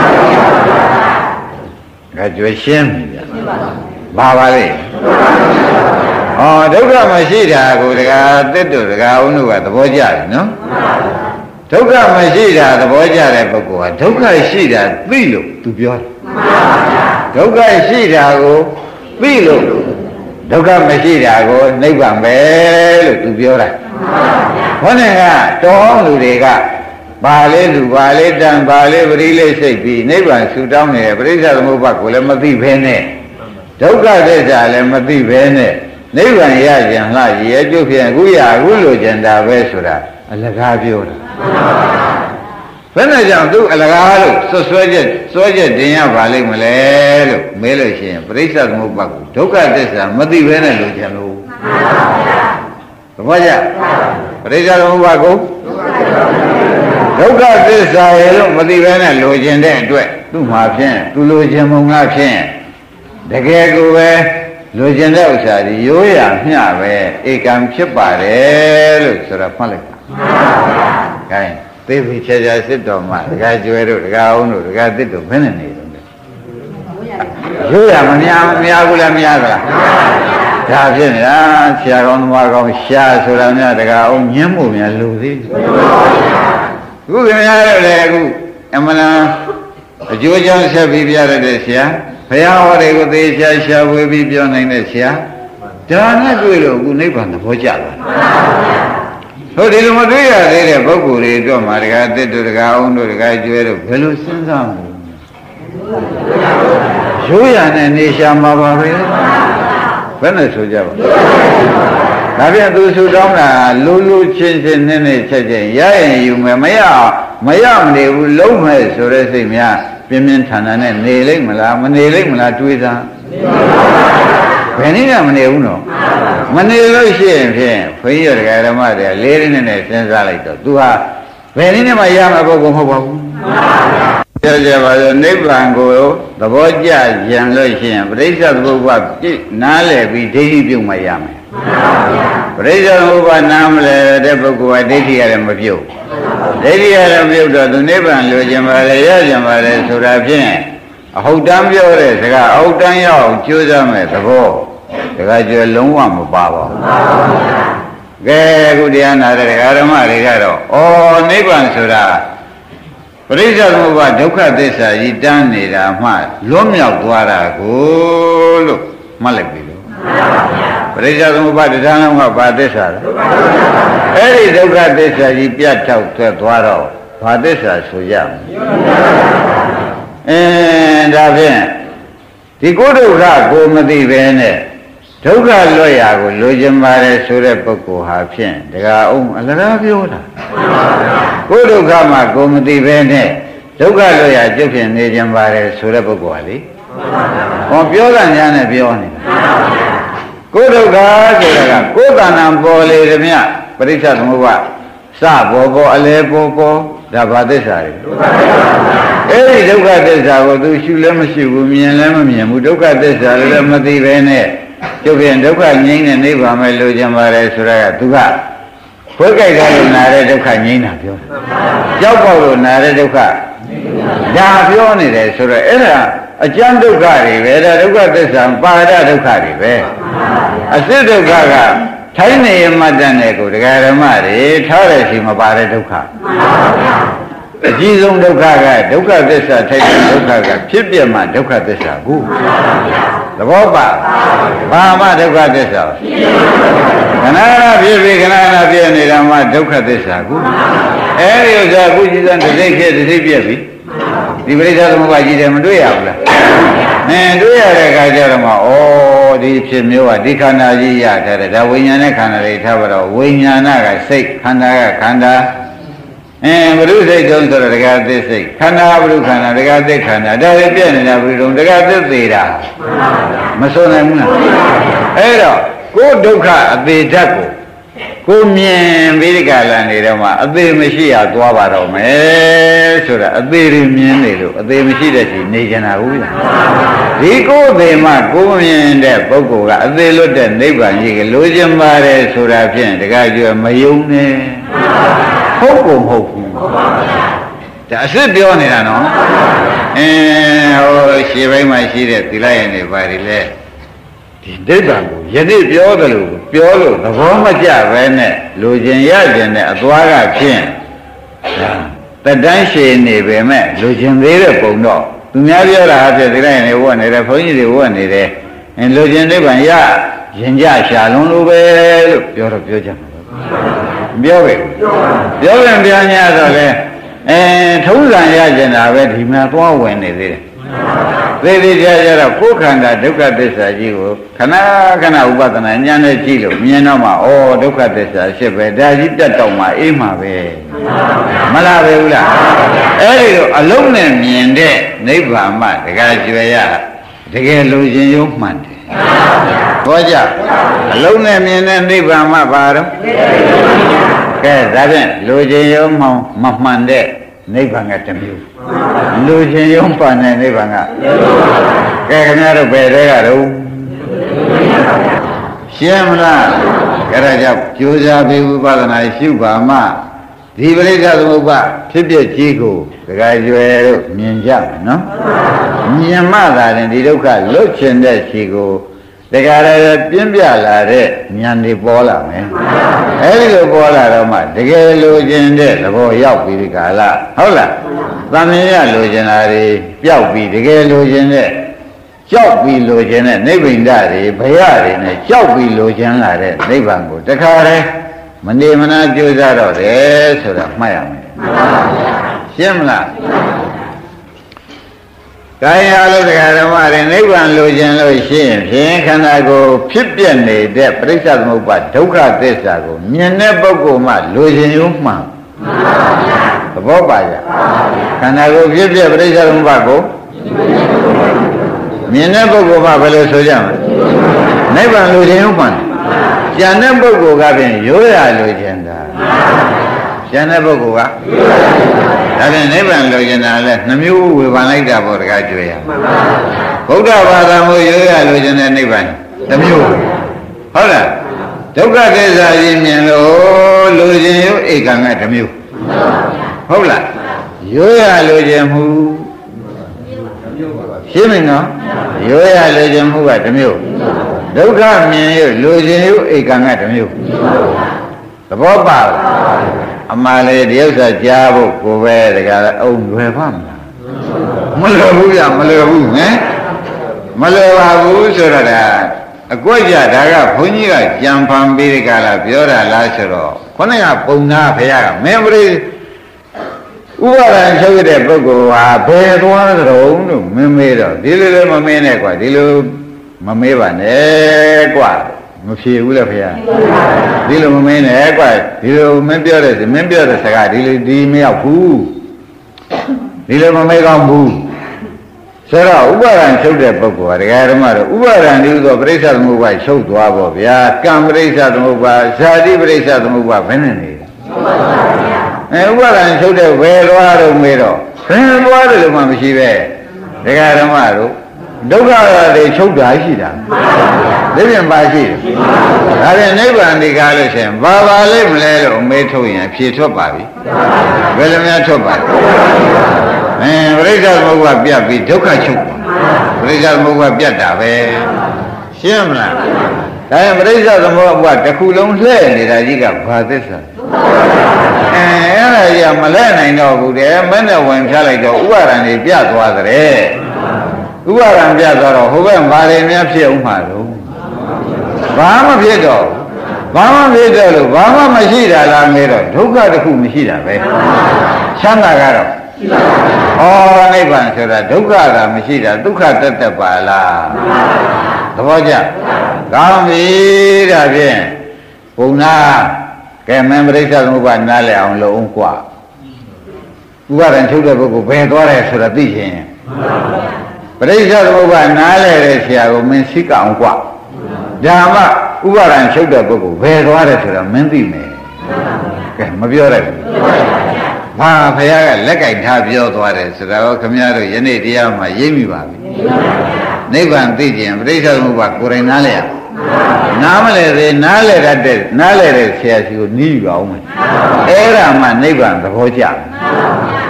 ကကြွရှင်းပြီဗျာဘာပါလဲဩဒုက္ခမရှိတာကိုတကားတစ်တို့တကားအောင်တို့ကသဘောကျတယ်နော်ဒုက္ခမရှိတာသဘောကျတဲ့ပုဂ္ဂိုလ်ဟာဒုက္ခရှိတာသိလို့သူပြောတယ်ဒုက္ခရှိတာကိုသိလို့ဒုက္ခမရှိတာကိုနိဗ္ဗာန်ပဲလို့သူပြောတာဘုန်းကြီးကတော်လူတွေကဘာလဲလူဘာလဲတန်ဘာလဲပရိလေးစိတ်ပြီးနိဗ္ဗာန်ဆူတောင်းနေတဲ့ပရိစ္ဆေသမုပ္ပါကိုလည်းမသိဘဲနဲ့ဒုက္ခသစ္စာလည်းမသိဘဲနဲ့နိဗ္ဗာန်ရကြံလားရည်ကျုပ်ဖြင့်အခုရအခုလိုကျင်တာပဲဆိုတာအလကားပြောတာဘယ်နဲ့ကြောင့်သူအလကားလို့ဆွဆွဲချက်ဆွဲချက်တင်ရပါလိမ့်မလဲလို့မဲလို့ရှိရင်ပရိစ္ဆေသမုပ္ပါကိုဒုက္ခသစ္စာမသိဘဲနဲ့လိုချင်လို့သဘောကျပရိစ္ဆေသမုပ္ပါကိုဒုက္ခသစ္စာရဲ့လို့မသိဘဲနဲ့လိုချင်တဲ့အတွက်သူ့မှာဖြင့်သူလိုချင်မှုငါဖြင့်တကယ်ကိုပဲလိုချင်တဲ့ဥစ္စာဒီရိုးရမျှပဲဧကံဖြစ်ပါတယ်လို့ဆိုတော့မှတ်လိုက်ပါမှန်ပါဗျာ gain သေပြီချာချာစစ်တော်မှာဒကာကျွဲတို့ဒကာအောင်တို့ဒကာသစ်တို့ဘယ်နဲ့နေတော့လဲရိုးရမများမများဘူးလားမများလားဒါဖြစ်နေတာဆရာကောင်းသမားကောင်းရှားဆိုတာများဒကာအောင်ညှင်းမှုများလူသေးခုခင်ဗျားတို့လည်းအခုအမှန်လားအကျိုးကြောင့်ဆက်ပြီးပြရတဲ့ဆရာဘုရားဟောတွေကိုသေချာရှာဝေပြီးပြောနိုင်တဲ့ဆရာဒါနဲ့တွေ့လို့အခုနိဗ္ဗာန်သဘောကျလာဟုတ်ဒီလိုမတွေ့ရသေးတဲ့ပုဂ္ဂိုလ်တွေအတွက်မှာဒကာတစ်တို့ဒကာအောင်တို့ဒကာကျွဲတို့ဘယ်လိုစဉ်းစားမလဲရိုးရနဲ့နေရှာမှာပါပဲဘယ်နဲ့ဆိုကြပါဒါပြန်သူဆူတောင်းတာလူလူချင်းချင်းနဲ့နဲ့ချက်ချင်းရရင်ယူမယ်မရမရမနေဘူးလုံးမဲ့ဆိုတဲ့စိတ်များပြင်းပြင်းထန်ထန်နဲ့နေလိမ့်မလားမနေလိမ့်မလားတွေးသားဘယ်နည်းနဲ့မနေဘူးနော်မနေလို့ရှိရင်ဖြင့်ဘုန်းကြီးတို့ဓမ္မတွေလေးလေးနဲ့နဲ့စဉ်းစားလိုက်တော့ तू ဟာဘယ်နည်းနဲ့မှရမှာပုဂ္ဂိုလ်မဟုတ်ပါဘူးပြောကြပါစို့နိဗ္ဗာန်ကိုသဘောကျကြံလို့ရှိရင်ပရိစ္ဆေသမုပ္ပါပြည့်နားလည်ပြီးဒိဋ္ဌိပြုတ်မှရမယ်ပရိစ္ဆေသမုပ္ပါနားမလဲတဲ့ပုဂ္ဂိုလ်ကဒိဋ္ဌိရတယ်မပြုတ်ဒိဋ္ဌိရတယ်မပြုတ်တော့သူနိဗ္ဗာန်လိုချင်ပါလေရချင်ပါလေဆိုတာဖြင့်အဟုတ်တမ်းပြောတဲ့စကားအဟုတ်တမ်းရောက်ကြိုးစားမဲ့သဘောတခါကျွဲလုံးဝမပါပါဘူးကဲအခုတရားနာတဲ့ဓမ္မတွေကတော့ဩနိဗ္ဗာန်ဆိုတာပရိစ္ဆေသမုပ္ပါဒုက္ခသစ္စာကြီးတန်းနေတာမှလွတ်မြောက်သွားတာကိုလို့မှတ်လိုက်ပြီလို့ပရိစ္ဆေသမုပ္ပါတရားလုံးကဘာသစ္စာလဲအဲ့ဒီဒုက္ခသစ္စာကြီးပြတ်ထောက်ထွက်သွားတော့ဘာသစ္စာဆိုရမလဲအင်းဒါဖြင့်ဒီကိုယ်ဒုက္ခကိုမသိပဲနဲ့ဒုက္ခလွတ်ရာကိုလိုချင်ပါတယ်ဆိုတဲ့ပုဂ္ဂိုလ်ဟာဖြင့်ဒကာအောင်အလကားပြောတာကိုယ်ဒုက္ခမှာကိုမသိပဲနဲ့ဒုက္ခလွတ်ရာကျုပ်ဖြင့်နေချင်ပါတယ်ဆိုတဲ့ပုဂ္ဂိုလ်ဟာလေဟောပြောတာညာနဲ့ပြောနေတာကိုယ်ဒုက္ခဆိုတာကကိုယ်တဏ္ဍာပေါ်လေသည်မြပရိစ္ဆေသမုပ္ပါစပေါ်ပေါ်အလဲပေါ်ပေါ်ဒါဘာသစ္စာလဲအဲ့ဒီဒုက္ခသစ္စာကိုသူရှုလည်းမရှိဘူးမြင်လည်းမမြင်ဘူးဒုက္ခသစ္စာလည်းမသိပဲနဲ့ကျုပ်ပြန်ဒုက္ခငြိမ်းတဲ့နိဗ္ဗာန်ပဲလိုချင်ပါတယ်ဆိုတာကသူကခွဲကြိုက်တယ်လို့နာတဲ့ဒုက္ခငြိမ်းတာပြောကြောက်ပေါက်လို့နာတဲ့ဒုက္ခဒါပြောနေတယ်ဆိုတော့အဲ့ဒါအကျဉ်းဒုက္ခတွေပဲဒါဒုက္ခသစ္စာပါဒဒုက္ခတွေပဲအစစ်ဒုက္ခကထိုင်းနေမှတ်တဲ့ကိုဒကာဓမ္မတွေထားတဲ့ရှိမပါတဲ့ဒုက္ခအကြီးဆုံးဒုက္ခကဒုက္ခသစ္စာထိုက်တဲ့ဒုက္ခကဖြစ်ပြမှဒုက္ခသစ္စာကိုသဘောပါဘာမှဒုက္ခသစ္စာခဏခဏဖြစ်ပြီးခဏခဏပြည့်နေတာမှဒုက္ခသစ္စာကိုအဲဒီဥစ္စာကုသတဲ့တစ်စိတ်ဖြစ်တစ်စိတ်ပြည့်ပြီဒီပရိစ္ဆေသမုပ္ပါကြီးတယ်မတွေ့ရဘူးလားအင်းတွေ့ရတဲ့အခါကျတော့မှဩဒီဖြစ်မျိုးကဒီခန္ဓာကြီးရထားတယ်ဒါဝိညာဉ်နဲ့ခန္ဓာတွေထားပါတော့ဝိညာဏကစိတ်ခန္ဓာကခန္ဓာအင်းဘုရုစိတ်တုံးဆိုတော့ဒကာသစ်စိတ်ခန္ဓာဘုရုခန္ဓာဒကာသစ်ခန္ဓာဒါတွေပြည့်နေတာဘုရုတုံးဒကာသစ်သေးတာမစွန့်နိုင်ဘူးလားအဲ့တော့ကိုယ်ဒုက္ခအသေးဓာတ်ကိုကိုမြင်ပြီးဒီကလာနေတော့မှအသေးမရှိရသွားပါတော့မယ်ဆိုတာအသေးရမြင်နေလို့အသေးမရှိတဲ့စီနေကြတာဘူးလားဒီကိုယ်သေးမှကိုမြင်တဲ့ပုဂ္ဂိုလ်ကအသေးလွတ်တဲ့နိဗ္ဗာန်ကြီးကလိုချင်ပါတယ်ဆိုတာဖြင့်တခါကျွမယုံနဲ့ဟုတ်ကုန်ဟုတ်ဘူးဒါအစ်စ်ပြောနေတာနော်အင်းဟိုရှေ့ပိုင်းမှာရှိတဲ့သီလရင်တွေပါတယ်လေဒီဒိဋ္ဌံကိုယနေ့ပြောတယ်လို့ပြောလို့သဘောမကျပဲနဲ့လူချင်းရခြင်းနဲ့အသွားကဖြင့်တတန်းရှည်နေပေမဲ့လူချင်းသေးတဲ့ပုံတော့သူများပြောတာအဖြစ်သီလရင်တွေဝတ်နေတယ်ဘုန်းကြီးတွေဝတ်နေတယ်အင်းလူချင်းဒိဋ္ဌံရရင်ကြရှာလုံးလို့ပဲလို့ပြောတော့ပြောကြမှာပြောပဲပြောပြန်ပြန်냐ဆိုလဲအဲထုံးစံရကျင်တာပဲဒီမှာသွားဝင်နေသေးတယ်သေသေးချာချာတော့ကိုယ်ခန္ဓာဒုက္ခသစ္စာကြီးကိုခဏခဏဥပဒနာဉာဏ်နဲ့ကြည့်လို့မြင်တော့မှဩဒုက္ခသစ္စာရှစ်ပဲဒါကြီးပြတ်တော့မှအေးမှာပဲမလားပဲဘူးလားအဲ့ဒီတော့အလုံးနဲ့မြင်တဲ့နိဗ္ဗာန်မှတကယ်ကျွယ်ရတကယ်လိုချင်ရုံမှန်တယ်ဘောကြအလုံးနဲ့မြင်တဲ့နိဗ္ဗာန်မှပါတော့ကဲဒါဖြင့်လူချင်းရုံမှမမှန်တဲ့နိဗ္ဗာန်ကတစ်မျိုးလူချင်းရုံပန်တဲ့နိဗ္ဗာန်ကကဲခင်ဗျားတို့ဘယ်တဲကတော့ရှင်းမလားအဲဒါကြောင့်ကြိုးစားပြီးဝိပဿနာရှုပါမှဒီပရိစ္ဆေသမုပ္ပါဖြစ်ဖြစ်ကြီးကိုဒကာကျွယ်တို့မြင်ကြမယ်နော်မြင်မှသာရင်ဒီဒုက္ခလွတ်ချင်တဲ့ခြေကိုတခါတည်းပြင်းပြလာတဲ့ဉာဏ်တွေပေါ်လာမယ်အဲဒီလိုပေါ်လာတော့မှတကယ်လိုချင်တဲ့သဘောရောက်ပြီးဒီကာလဟုတ်လားသံမြင်ရလိုချင်တာတွေပျောက်ပြီးတကယ်လိုချင်တဲ့ကြောက်ပြီးလိုချင်တဲ့နိဗ္ဗိန္ဒတွေဘယတွေနဲ့ကြောက်ပြီးလိုချင်လာတဲ့နိဗ္ဗာန်ကိုတခါတည်းမနေမနာကြိုးစားတော့တယ်ဆိုတာမှတ်ရမယ်ရှင်းမလားကာယအလုဒ္ဓဂဓမ္မတွေနိဗ္ဗာန်လိုချင်လို့ရှိရင်ဖြင့်ခန္ဓာကိုယ်ဖြစ်ပြနေတဲ့ပရိစ္ဆေသမုပ္ပါဒုက္ခသစ္စာကိုမြင်တဲ့ပုဂ္ဂိုလ်မှလိုချင်ရုံမှန်သဘောပါကြခန္ဓာကိုယ်ဖြစ်ပြပရိစ္ဆေသမုပ္ပါကိုမြင်တဲ့ပုဂ္ဂိုလ်မှဘယ်လိုဆိုကြမလဲနိဗ္ဗာန်လိုချင်ရုံမှန်ကျန်တဲ့ပုဂ္ဂိုလ်ကဖြင့်ရိုးရလိုချင်တာကျန်တဲ့ပုဂ္ဂိုလ်ကဒါဖြင့်နိဗ္ဗာန်လိုချင်တာလဲနှမျိုးဝေဖန်လိုက်တာပေါ့တကားကြွေရဗုဒ္ဓဘာသာမျိုးရိုးရလိုချင်တဲ့နိဗ္ဗာန်တစ်မျိုးဟုတ်လားဒုက္ခသစ္စာကြီးမြင်လို့လိုချင်ရုပ်ဧကံကတစ်မျိုးဟုတ်လားရိုးရလိုချင်မှုရှင်းမင်းနော်ရိုးရလိုချင်မှုကတစ်မျိုးဒုက္ခမြင်ရုပ်လိုချင်ရုပ်ဧကံကတစ်မျိုးသဘောပါလားအမှန်လေဒီဥစ္စာကြားဖို့ကိုပဲတကယ်အုံလွယ်ပါမလားမလွယ်ဘူးဗျမလွယ်ဘူးဟင်မလွယ်ပါဘူးဆိုတော့ဒါအကွက်ကြဒါကဘုန်းကြီးကကြံဖန်ပြီးဒီကလာပြောတာလားဆိုတော့ခေါင်းကပုံနာဖရာကမင်းပရိဥပါဒံချုပ်တဲ့ပုဂ္ဂိုလ်ဟာဘယ်သွားကြုံလို့မင်းမေးတော့ဒီလိုလည်းမမင်းနဲ့ကွာဒီလိုမမေးပါနဲ့ကွာမဖြေဘူးလေဖေ။ဒီလိုမမင်းနဲ့ကွာဒီလိုမင်းပြောတဲ့မင်းပြောတဲ့စကားဒီလိုဒီမရောက်ဘူး။ဒီလိုမမေးကောင်းဘူး။ဆိုတော့ဥပါဒံချုပ်တဲ့ပုဂ္ဂိုလ်ဟာတရားဓမ္မတော့ဥပါဒံဒီလိုပရိစ္ဆေသမုပ္ပါချုပ်သွားပေါ့ဗျာ။ကံပရိစ္ဆေသမုပ္ပါဇာတိပရိစ္ဆေသမုပ္ပါဘယ်နဲ့နေလဲ။အဲဥပါဒံချုပ်တဲ့ဝယ်သွားတော့မေးတော့ဘယ်သွားတယ်လို့မှမရှိပဲ။တရားဓမ္မတို့ဒုက္ခတွေချုပ်တာရှိတာဒီပြင်ပါရှိတယ်ဒါပြန်နိဗ္ဗာန်ဒီကားလို့ရှင်ဘာပါလိမ့်မလဲလို့အမေးထုတ်ရင်ဖြေထွက်ပါပြီဘယ်လိုများထွက်ပါလဲအဲပရိစ္ဆေသမုပ္ပါပြတ်ပြီးဒုက္ခချုပ်ပရိစ္ဆေသမုပ္ပါပြတ်တာပဲရှင်းမလားဒါရင်ပရိစ္ဆေသမုပ္ပါတစ်ခုလုံးလှည့်နေတာကြီးကဘာသစ္စာအဲအဲ့ဒါကြီးကမလဲနိုင်တော့ဘူးတဲ့မနဲ့ဝင်ဖြားလိုက်တော့ဥပါဒံတွေပြတ်သွားတဲ့ဥပါဒံပြသွားတော့ဟိုဘက်ဘာတွေများဖြစ်အောင်မှာလို့ဘာမှဖြစ်တော့ဘာမှဖြစ်တော့လို့ဘာမှမရှိတာလားမေးတော့ဒုက္ခတစ်ခုမရှိတာပဲချမ်းသာကတော့ဩနိဗ္ဗာန်ဆိုတာဒုက္ခကမရှိတာဒုက္ခတတ်တတ်ပါလားသဘောကျကောင်းပြီဒါဖြင့်ဘုံနာကဲမင်းပရိစ္ဆေသမုပ္ပါနားလည်အောင်လုပ်အောင်กว่าဥပါဒံထုတ်တဲ့ပုဂ္ဂိုလ်ဘယ်သွားတယ်ဆိုတာသိရင်ပရိစ္ဆေသမုပ္ပါနားလဲတဲ့ဆရာကိုမင်းသိကအောင်กว่าဒါမှဥပါဒံချုပ်တဲ့ပုဂ္ဂိုလ်ဘယ်သွားတယ်ဆိုတာမင်းသိမယ်ကဲမပြောရဘူးဘာဖခင်ကလက်ကင်ထားပြောသွားတယ်ဆိုတာကိုခမည်းတော်ယနေ့တရားမှာရိပ်မိပါပြီနိဗ္ဗာန်သိခြင်းပရိစ္ဆေသမုပ္ပါကိုယ်တိုင်နားလဲရနားမလဲသေးနားလဲတတ်တဲ့နားလဲတဲ့ဆရာကြီးကိုနီးယူအောင်မယ်အဲ့ဒါမှနိဗ္ဗာန်သဘောကျတယ်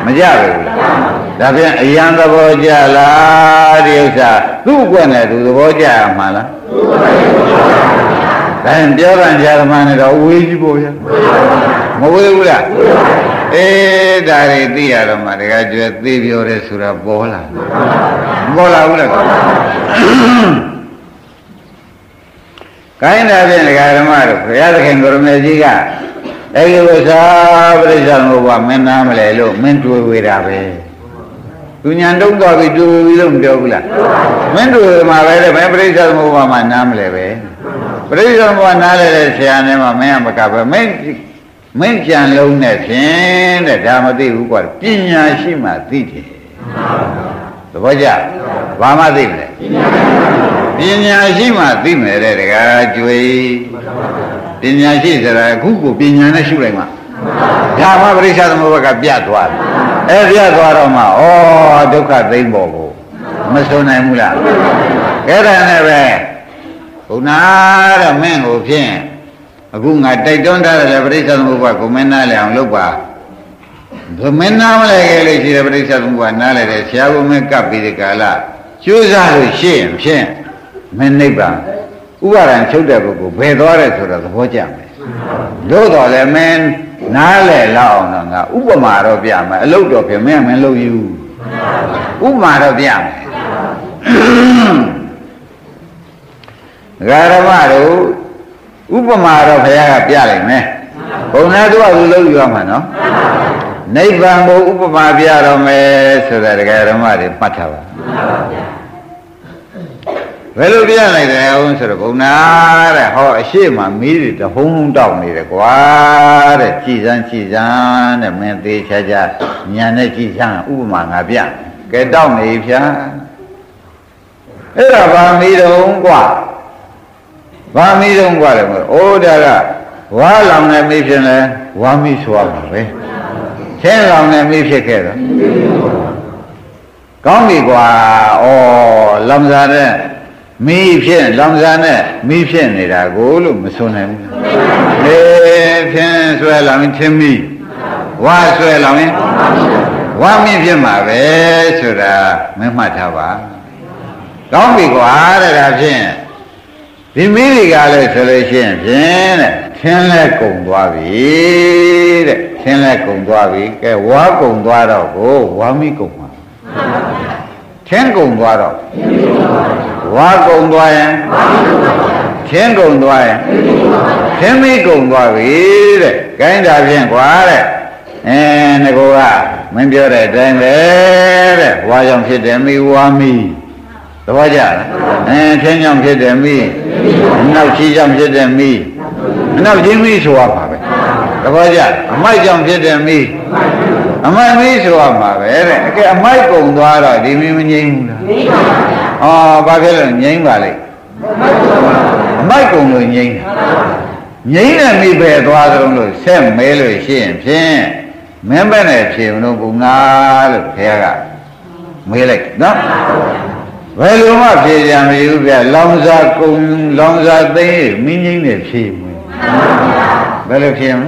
မကြဘူးဒါပြန်အယံသဘောကြလားဒီဥစ္စာသူ့ကွက်နဲ့သူသဘောကြရမှာလားဒါရင်ပြောတာကြာသမားနဲ့တော့ဝေးကြီးပေါ့ဗျာမဝေးဘူးလားအေးဒါတွေသိရတော့မှတကယ်ကျွဲသိပြောတယ်ဆိုတာပေါ်လာမပေါ်လာဘူးလားကိုင်းတာဖြင့်ဒကာဓမ္မတို့ဘုရားသခင်ကိုရမေကြီးကအဲဒီဝိသာပရိစ္ဆေသမုပ္ပါမင်းနာမလဲလို့မင်းတွေ့ဝေတာပဲသူညာတုံးသွားပြီးတွေ့ဝေလို့မပြောဘူးလားမင်းတွေ့မှာပဲတဲ့မင်းပရိစ္ဆေသမုပ္ပါမှာနားမလဲပဲပရိစ္ဆေသမုပ္ပါနားလဲတဲ့ဆရာနဲ့မှမင်းကမကပဲမင်းမင်းကြံလုံးနဲ့ဖြင့်တဲ့ဒါမသိဘူးကွာပညာရှိမှသိတယ်သဘောကျဘာမှသိမလဲပညာရှိမှသိမယ်တဲ့တကားကျွေးပညာရှိဆိုတာအခုကိုပညာနဲ့ရှုလိုက်မှဒါမှပရိစ္ဆေသမုပ္ပါကပြတ်သွားတယ်အဲပြတ်သွားတော့မှဩဒုက္ခသိမ့်ပေါ်ကိုမဆုံးနိုင်ဘူးလားအဲ့ဒါနဲ့ပဲဘုရားတဲ့မင်းကိုဖြင့်အခုငါတိုက်တွန်းထားတယ်ပရိစ္ဆေသမုပ္ပါကိုမင်းနားလည်အောင်လုပ်ပါဘယ်မင်းနားမလဲခဲ့လို့ရှိတယ်ပရိစ္ဆေသမုပ္ပါနားလည်တယ်ဆရာဘုမင်းကပ်ပြီးဒီကာလကျိုးစားလို့ရှိရင်ဖြင့်မင်းနိဗ္ဗာန်ဥပါဒံချုပ်တဲ့ပုဂ္ဂိုလ်ဘယ်သွားတယ်ဆိုတော့သဘောကျမယ်လို့တော့လည်းမင်းနားလည်လောက်အောင်တော့ငါဥပမာတော့ပြမယ်အလုပ်တော့ပြင်မင်းမင်းလုပ်ယူဥပမာတော့ပြမယ်ဂရမတို့ဥပမာတော့ဘုရားကပြလိုက်မယ်ဘုံနဲ့သူကလူလုပ်ယူရမှာနော်နိဗ္ဗာန်ကိုဥပမာပြတော့မယ်ဆိုတာဒကာဓမ္မတွေမှတ်ထားပါဘယ်လိုပြလိုက်တယ်အောင်ဆိုတော့ဘုံနာတဲ့ဟောအရှိမမီးတွေတဟုံးဟုံးတောက်နေတယ်ကွာတဲ့ကြည်စမ်းကြည်စမ်းတဲ့မင်းသေးချာချာညာနဲ့ကြည်စမ်းဥပမာငါပြကဲတောက်နေဖြာအဲ့ဒါဗာမီးတုံးကွာဗာမီးတုံးကွာတယ်မို့အိုးဒါကဝါလောင်တဲ့မီးဖြစ်လဲဝါမီးဆိုရမှာပဲချင်းလောင်တဲ့မီးဖြစ်ခဲ့တော့ကောင်းပြီကွာဩလောင်စားတဲ့မီးဖြစ်လောင်စားနဲ့မီးဖြစ်နေတာကိုလို့မဆိုနိုင်ဘူးလေဖြင်းဆွဲလောင်ရင်ချင်းမီးဝါဆွဲလောင်ရင်ဝါမီးဖြစ်မှာပဲဆိုတာမမှတ်ထားပါကောင်းပြီကွာတဲ့ဒါဖြင့်ဒီမီးတွေကလည်းဆိုလို့ရှိရင်ဖြင့်တဲ့ထင်းလဲကုန်သွားပြီတဲ့ထင်းလဲကုန်သွားပြီကဲဝါကုန်သွားတော့ကိုဝါမီးကုန်မှာထင်းကုန်သွားတော့ဝါကုန်သွားရင်ထင်းကုန်သွားရင်ထင်းမီးကုန်သွားပြီတဲ့ခိုင်းတာဖြင့်ကွာတဲ့အဲငါကမင်းပြောတဲ့အတိုင်းပဲတဲ့ဝါကြောင့်ဖြစ်တယ်မီးဝါမီးသဘောကျလားအဲထင်းကြောင့်ဖြစ်တယ်မီးနောက်ချီကြောင့်ဖြစ်တယ်မီးနောက်ချင်းမီးဆိုရပါပဲသဘောကျအမိုက်ကြောင့်ဖြစ်တယ်မီးအမိုက်မီးဆိုရမှာပဲတဲ့အကဲအမိုက်ကုန်သွားတော့ဒီမီးမငြိမ်းဘူးလားငြိမ်းပါဘူးဩဘာဖြစ်လို့ငြိမ်းပါလိမ့်အမိုက်ကုန်လို့ငြိမ်းငြိမ်းတဲ့မီးပဲသွားသလုံးလို့ဆက်မဲလို့ရှိရင်ဖြင့်မင်းပဲနဲ့ဖြေမလို့ဘုံငါလို့ခင်ဗျားကမေးလိုက်နော်ဘယ်လိုမှဖြေကြမယူဗျလောင်စာကုံလောင်စာသိမ်းမင်းငိမ့်နဲ့ဖြေမလို့ဘယ်လိုဖြေမလဲ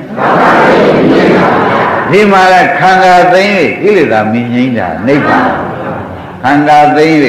ဒီမှာကခန္ဓာသိမ်းကိလေသာမင်းငိမ့်တာနိဗ္ဗာန်ခန္ဓာသိမ်း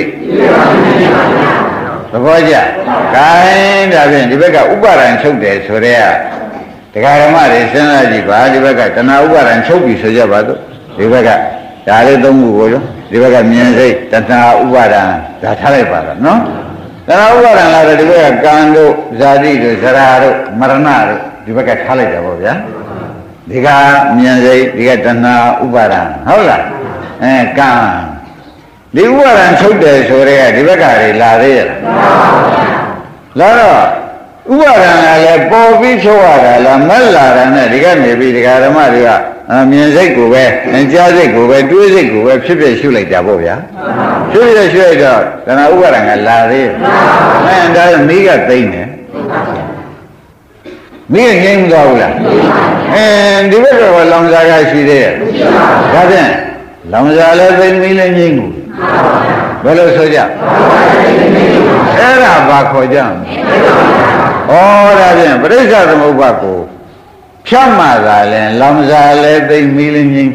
သဘောကျဂိုင်းဒါဖြင့်ဒီဘက်ကဥပါဒံချုပ်တယ်ဆိုတဲ့ကတရားဓမ္မတွေစဉ်းစားကြည့်ပါဒီဘက်ကတဏှာဥပါဒံချုပ်ပြီဆိုကြပါစို့ဒီဘက်ကဒါလေးသုံးခုကိုရောဒီဘက်ကမြင်စိတ်တဏှာဥပါဒံဒါထားလိုက်ပါတော့နော်တဏှာဥပါဒံလာတော့ဒီဘက်ကကံတို့ဇာတိတို့ဇရာတို့မရဏတို့ဒီဘက်ကထားလိုက်တာပေါ့ဗျာဒီကမြင်စိတ်ဒီကတဏှာဥပါဒံဟုတ်လားအဲကံဒီဥပါဒံချုပ်တယ်ဆိုတဲ့ဒီဘက်ကတွေလာသေးရဲ့လာတော့ဥပါဒံကလည်းပေါ်ပြီးချုပ်ရတာလားမက်လာတာနဲ့ဒီကနေပြီးဒီကဓမ္မတွေကမြင်စိတ်ကိုပဲကြားစိတ်ကိုပဲတွေးစိတ်ကိုပဲဖြစ်ဖြစ်ရှုလိုက်တာပေါ့ဗျာရှုရရှုရတော့တဏှာဥပါဒံကလာသေးအဲဒါမိကသိမ့်တယ်မိငိမ့်သွားဘူးလားအဲဒီဘက်ကလောင်စာကရှိသေးရဲ့ဒါဖြင့်လောင်စာလည်းသိမ့်မိလည်းငိမ့်ဘူးဘယ်လိုဆိုကြအဲ့ဒါဘာခေါ်ကြမလဲဩဒါဖြင့်ပရိစ္ဆေသမုပ္ပါကိုဖြတ်မှသာလဲလောင်စာလည်းသိမ့်မိလည်းငိမ့်ဖြစ်တယ်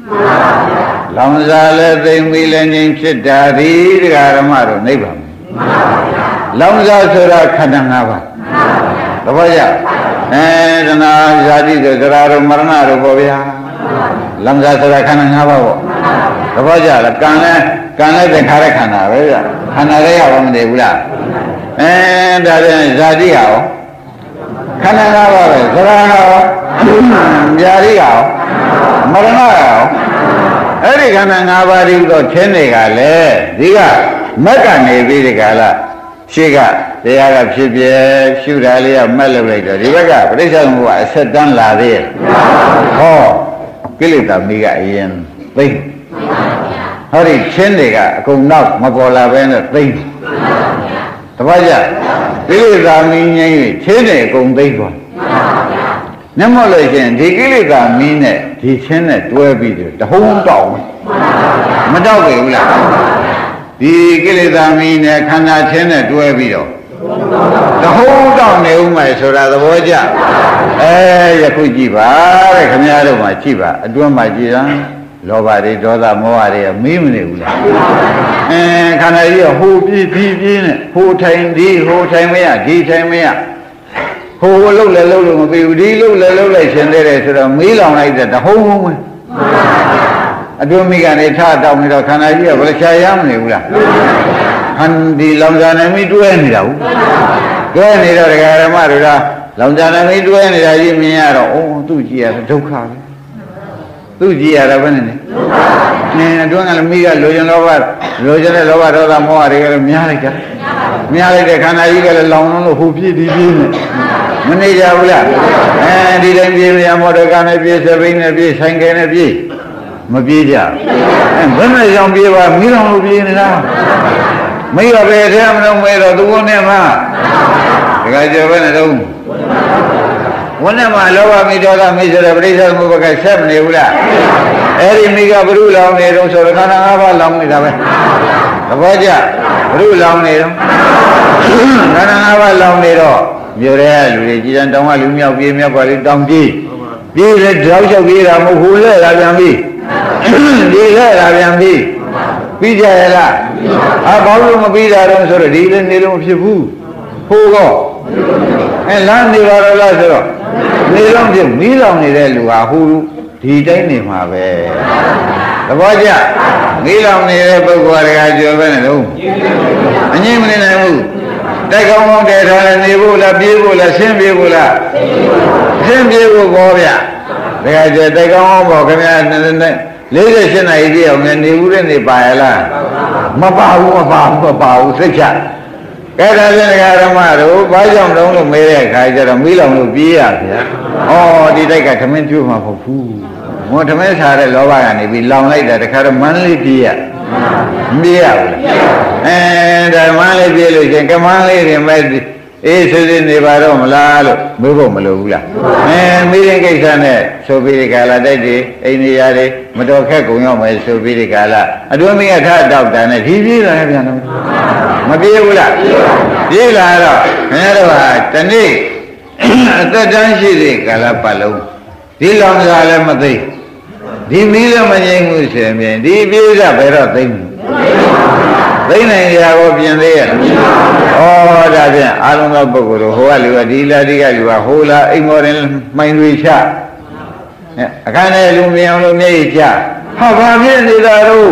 လောင်စားလည်းသိမ့်ပြီးလည်းငြိမ်ဖြစ်တာဒီတရားဓမ္မတို့နိဗ္ဗာန်လောင်စားဆိုတာခန္ဓာ၅ပါးသဘောကျအဲတဏှာဇာတိတို့သရတို့မရဏတို့ပေါ့ဗျာလောင်စားဆိုတာခန္ဓာ၅ပါးပေါ့သဘောကျလားကံလည်းကံလည်းသင်္ခါရခန္ဓာပဲဗျခန္ဓာလေးရပါမနေဘူးလားအဲဒါပြန်ဇာတိရောခန္ဓာ၅ပါးပဲသရရောဇာတိရောမရဏရောအဲ့ဒီခန္ဓာ၅ပါးဒီတော့သင်တွေကလည်းဒီကမက်ကနေပြီးဒီကလာရှေ့ကတရားကဖြစ်ပြရှုတာလေးကမက်လုပ်လိုက်တော့ဒီဘက်ကပဋိစ္စသမုပ္ပါအဆက်တန်းလာသေးရဲ့ဟောကိလေသာမိကအရင်သိမ့်ဟောဒီသင်တွေကအကုန်နောက်မပေါ်လာပဲနဲ့သိမ့်တပတ်ကြကိလေသာမိငြိမ်း၍သင်တွေအကုန်သိမ့်သွားနမလို့ရှင်ဒီကိလေသာမင်းနဲ့ဒီချင်းနဲ့တွဲပြီးတော့တဟုံးတောက်မတောက်ပြီဘူးလားဒီကိလေသာမင်းနဲ့ခန္ဓာချင်းနဲ့တွဲပြီးတော့တဟုံးတောက်နေဦးမယ်ဆိုတာသဘောကျအဲယခုကြည့်ပါတဲ့ခင်ဗျားတို့မှကြည့်ပါအတွင်းမှာကြည့်တာလောဘတွေဒေါသမောဟတွေကမင်းမနေဘူးလားအဲခန္ဓာကြီးကဟိုပြေးပြေးပြေးနဲ့ဟိုထိုင်ဒီဟိုထိုင်မရဒီထိုင်မရဟိုလှုပ်လဲလှုပ်လို့မပြီးဘူးဒီလှုပ်လဲလှုပ်လိုက်ရှင်သေးတယ်ဆိုတော့မေးလောင်လိုက်တဲ့တဟုံးဟုံးပဲအတွင်းမိကနေထတောင်းနေတော့ခန္ဓာကြီးကဘယ်ချာရမနေဘူးလားဟန်ဒီလောင်စာနေမိတွဲနေတာဘူးတွဲနေတော့ဒကာရမတို့ကလောင်စာနေမိတွဲနေတာကြီးမြင်ရတော့အိုးသူ့ကြည့်ရဒုက္ခပဲသူ့ကြည့်ရတာဘယ်နဲ့လဲနင်းအတွင်းကလည်းမိကလိုချင်လောဘလိုချင်တဲ့လောဘဒေါသမောဟတွေကလည်းများလိုက်တာများလိုက်တဲ့ခန္ဓာကြီးကလည်းလောင်လို့ဟိုပြည့်ဒီပြည့်နဲ့မနေကြဘူးလားအဲဒီတိုင်းပြေးရမော်တော်ကားနဲ့ပြေးစပိန်နဲ့ပြေးဆိုင်ကယ်နဲ့ပြေးမပြေးကြအဲဘယ်နဲ့ကြောင့်ပြေးပါမိတော်လို့ပြေးနေတာမိရပဲထဲမလို့မဲတော့သူကနဲ့မှတခါကျော်ပဲနဲ့တော့ဝန်းနဲ့မှလောဘမိဒေါသမိဆိုတဲ့ပရိစ္ဆေသမုပ္ပါကဆက်မနေဘူးလားအဲဒီမိကဘုရုလောင်နေတော့ဆိုတော့ခန္ဓာ၅ပါးလောင်နေတာပဲသဘောကျဘုရုလောင်နေတော့ခန္ဓာ၅ပါးလောင်နေတော့မြို့ရဲလူတွေကြည်တန်တောင်ကလူမြောက်ပြေးမြောက်ကလေးတောင်ပြေးပြေးတဲ့တောက်လျှောက်ပြေးတာမဟုတ်ဘူးလဲလာပြန်ပြီဒီလဲလာပြန်ပြီပြီးကြရလားအဘောလို့မပြီးတာတော့ဆိုတော့ဒီလည်းနေလို့မဖြစ်ဘူးဟိုကောအဲလမ်းနေပါတော့လားဆိုတော့နေတော့ဖြစ်မီးလောင်နေတဲ့လူဟာဟိုဒီတိုင်းနေမှာပဲသဘောကျမီးလောင်နေတဲ့ပုဂ္ဂိုလ်ကကြော်ပဲနဲ့တော့အငြိမ့်မနေနိုင်ဘူးတိုက်ကောင်းကောင်းတည်ထားလည်းနေဖို့လားပြေးဖို့လားဆင်းပြေးဖို့လားဆင်းပြေးဖို့ပေါ်ဗျဒါကြတဲ့တိုက်ကောင်းကောင်းပေါ့ခင်ဗျာလေးဆယ်ရှစ်နာရီပြည့်အောင်နေဘူးတဲ့နေပါရလားမပါဘူးမပါဘူးမပါဘူးစိတ်ချကဲဒါပြန်ဓမ္မတို့ဘာကြောင့်လုံးလို့မေးတဲ့အခါကျတော့မီးလောင်လို့ပြေးရဗျာဩဒီတိုက်ကထမင်းကျွေးမှာမဟုတ်ဘူးမောထမင်းစားတဲ့လောဘကနေပြီးလောင်လိုက်တာတခါတော့မန်းလေးပြေးရမပြေးရဘူးအဲဓမ္မလေးပြေးလို့ရှင်ကမန်းလေးတွေမဲ့အေးဆွေးဆွေးနေပါတော့မလားလို့မေးဖို့မလိုဘူးလားအဲမိတဲ့ကိစ္စနဲ့ဆိုပြီးဒီကလာတိုက်တွေအိန္ဒိယတွေမတော်ခက်ကုန်ရောက်မယ်ဆိုပြီးဒီကလာအတွင်းမိကထတောက်တာနဲ့ဒီပြေးလာပြန်တော့မပြေးဘူးလားပြေးလာတော့ခင်ဗျားတို့ဟာတနေ့အသက်တန်းရှိတဲ့ကာလပတ်လုံးဒီလောင်စာလည်းမသိဒီမီးလည်းမငြိမ်းဘူးဆိုရင်ဒီပြေးတာဘယ်တော့သိမ့်သိနိုင်ကြရောပြင်သေးရဲ့ဩဒါဖြင့်အာလုံးသောပုဂ္ဂိုလ်တို့ဟိုကလူကဒီလာဒီကလူကဟိုလာအိမ်မော်ရင်မှိုင်တွေချအခန်းထဲလူမြင်အောင်လို့မျက်ရည်ချဟာဘာဖြစ်နေတာတော့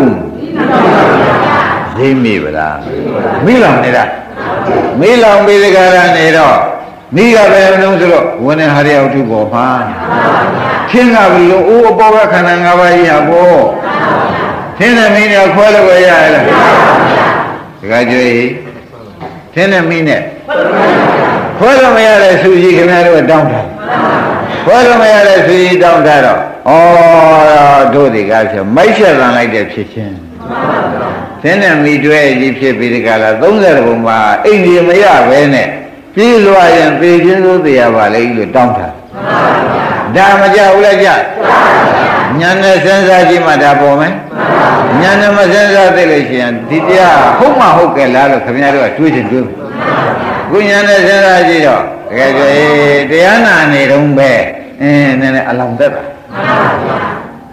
သိမိပါလားမိလောင်နေတာမိလောင်ပြီးဒီကရနေတော့မိကပဲလုံးဆိုတော့ဝင်းနေဟာရရောက်သူပေါ်မှာချင်းကဘလို့အိုးအပေါ်ကခန္ဓာ၅ပါးကြီးဟာပေါ့ချင်းနဲ့မင်းနဲ့ခွဲလို့ရရလားတခါကြွေးသင်နဲ့မင်းနဲ့ခွဲလို့မရတဲ့သူကြီးခင်ဗျားတို့တောင်းတာခွဲလို့မရတဲ့သူကြီးတောင်းတာတော့ဩတို့ဒီကားဖြင့်မိုက်ဆက်တန်လိုက်တဲ့ဖြစ်ချင်းသင်နဲ့မိတွဲကြီးဖြစ်ပြီးဒီကလာသုံးဆယ်ဘုံမှာအိမ်ကြီးမရပဲနဲ့ပြေးလွှာရင်ပေချင်းသို့တရားပါလေလို့တောင်းတာဒါမကြဘူးလားကြညာနဲ့စဉ်းစားကြည့်မှဒါပေါ်မယ်ညာနဲ့မစဉ်းစားသိလို့ရှိရင်ဒီတရားဟုတ်မှဟုတ်ကဲ့လားလို့ခင်ဗျားတို့ကတွေးချင်တွေးခုညာနဲ့စဉ်းစားကြည့်တော့တကယ်ဆိုတရားနာနေတော့ပဲအင်းနည်းနည်းအလောင်းသက်တာ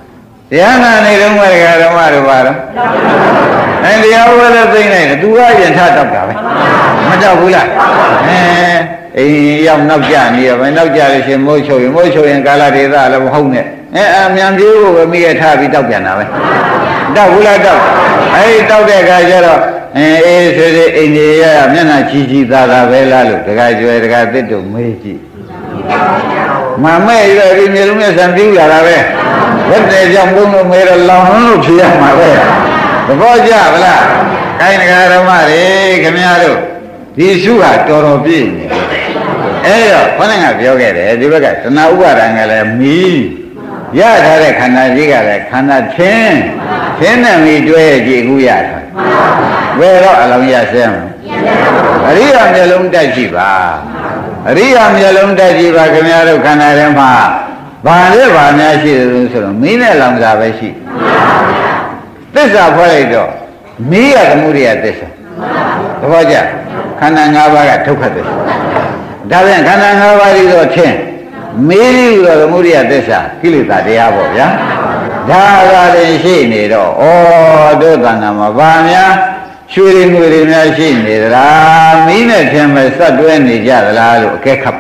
တရားနာနေတော့မှဓမ္မတို့ပါတော့အဲတရားဝဲလည်းသိနေတယ်သူကရင်ထတောက်တာပဲမတောက်ဘူးလားအဲအိမ်ရောက်နောက်ကျနေရပဲနောက်ကျလို့ရှင်မိုးချုပ်ရင်မိုးချုပ်ရင်ကာလဒေသလည်းမဟုတ်နဲ့အဲအမြန်ပြေးဖို့ပဲမိရထပြီးတောက်ပြန်တာပဲတောက်ဘူးလားတောက်အဲဒီတောက်တဲ့အခါကျတော့အဲအေးဆွေဆွေအိမ်ကြီးရမျက်နှာချီချီသာသာပဲလားလို့တခါကျွဲတခါတစ်တို့မေးကြည့်မမဲ့ရဒီမျိုးလုံးနဲ့ဆံပြူလာတာပဲဘယ်နဲ့ကြောင့်ဘုံလို့မေးတော့လောင်လို့ဖြေရမှာပဲသဘောကျဗလားခိုင်းဒကာဓမ္မတွေခင်ဗျားတို့ဒီစုဟာတော်တော်ပြည့်နေတယ်အဲ့တော့ခေါင်းကပြောခဲ့တယ်ဒီဘက်ကတဏှာဥပါဒံကလည်းမီးရထားတဲ့ခန္ဓာကြီးကလည်းခန္ဓာထင်းထင်းနဲ့မီးတွဲကြည့်ခုရတာဘယ်တော့အလုံးရစဲမအရိယာမျက်လုံးတိုက်ကြည့်ပါအရိယာမျက်လုံးတိုက်ကြည့်ပါခင်ဗျားတို့ခန္ဓာထဲမှာဘာလဲဘာများရှိတယ်လို့ဆိုတော့မီးနဲ့လောင်စာပဲရှိသစ္စာဖွဲ့လိုက်တော့မီးရသမုဒိယသစ္စာသဘောကျခန္ဓာ၅ပါးကဒုက္ခသစ္စာဒါပြန်ခန္ဓာ၅ပါးဒီတော့ထင်းမီးပြီးတော့သမုဒိယသစ္စာကိလေသာတရားပေါ့ဗျာဒါကလည်းရှိနေတော့ဩတို့တဏ္ဍာမှာဘာများရွှေတွေငွေတွေများရှိနေသလားမီးနဲ့ထင်းပဲစက်တွဲနေကြသလားလို့အကဲခတ်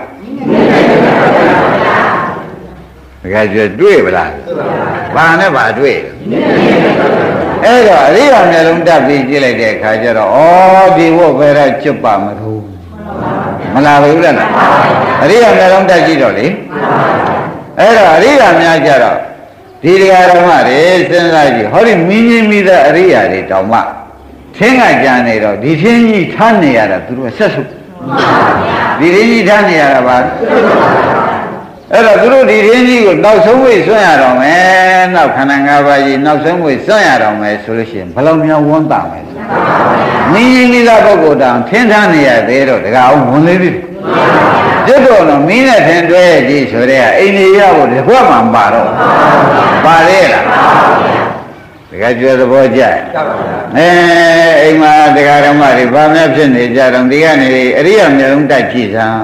တကယ်ကြွတွေ့ဗလားဘာနဲ့ဘာတွေ့အဲ့တော့အရိယာမျက်လုံးတက်ပြီးကြည့်လိုက်တဲ့အခါကျတော့ဩဒီဝတ်ပဲရကျွတ်ပါမလို့မလာဘူးလားအရိယာမျက်လုံးတက်ကြည့်တော့လေအဲ့တော့အရိယာများကြတော့ဒီတရားဓမ္မတွေစဉ်းစားကြည့်ဟောဒီမင်းကြီးမိသားအရိယာတွေတောင်မှထင်းကကြံနေတော့ဒီထင်းကြီးထားနေရတာသူတို့ဆက်စုဒီထင်းကြီးထားနေရတာပါအဲ့တော့သူတို့ဒီရင်းကြီးကိုနောက်ဆုံးဝိဆွံ့ရတော့မယ်နောက်ခန္ဓာ၅ပါးကြီးနောက်ဆုံးဝိဆွံ့ရတော့မယ်ဆိုလို့ရှိရင်ဘယ်လောက်များဝန်းတာမယ်မင်းကြီးမိသားပုဂ္ဂိုလ်တောင်ထင်းထားနေရသေးတော့တကအောင်ဝင်သေးပြီကျွတ်တော့မင်းနဲ့ထင်တွဲကြည့်ဆိုတဲ့အိမ်ကြီးရဖို့ဒီဘက်မှာပါတော့ပါလေလားတကယ်ကျွဲသဘောကျအဲအိမ်မှာတရားဓမ္မတွေဘာများဖြစ်နေကြတော့ဒီကနေအရိယာမျက်လုံးတိုက်ကြည့်စမ်း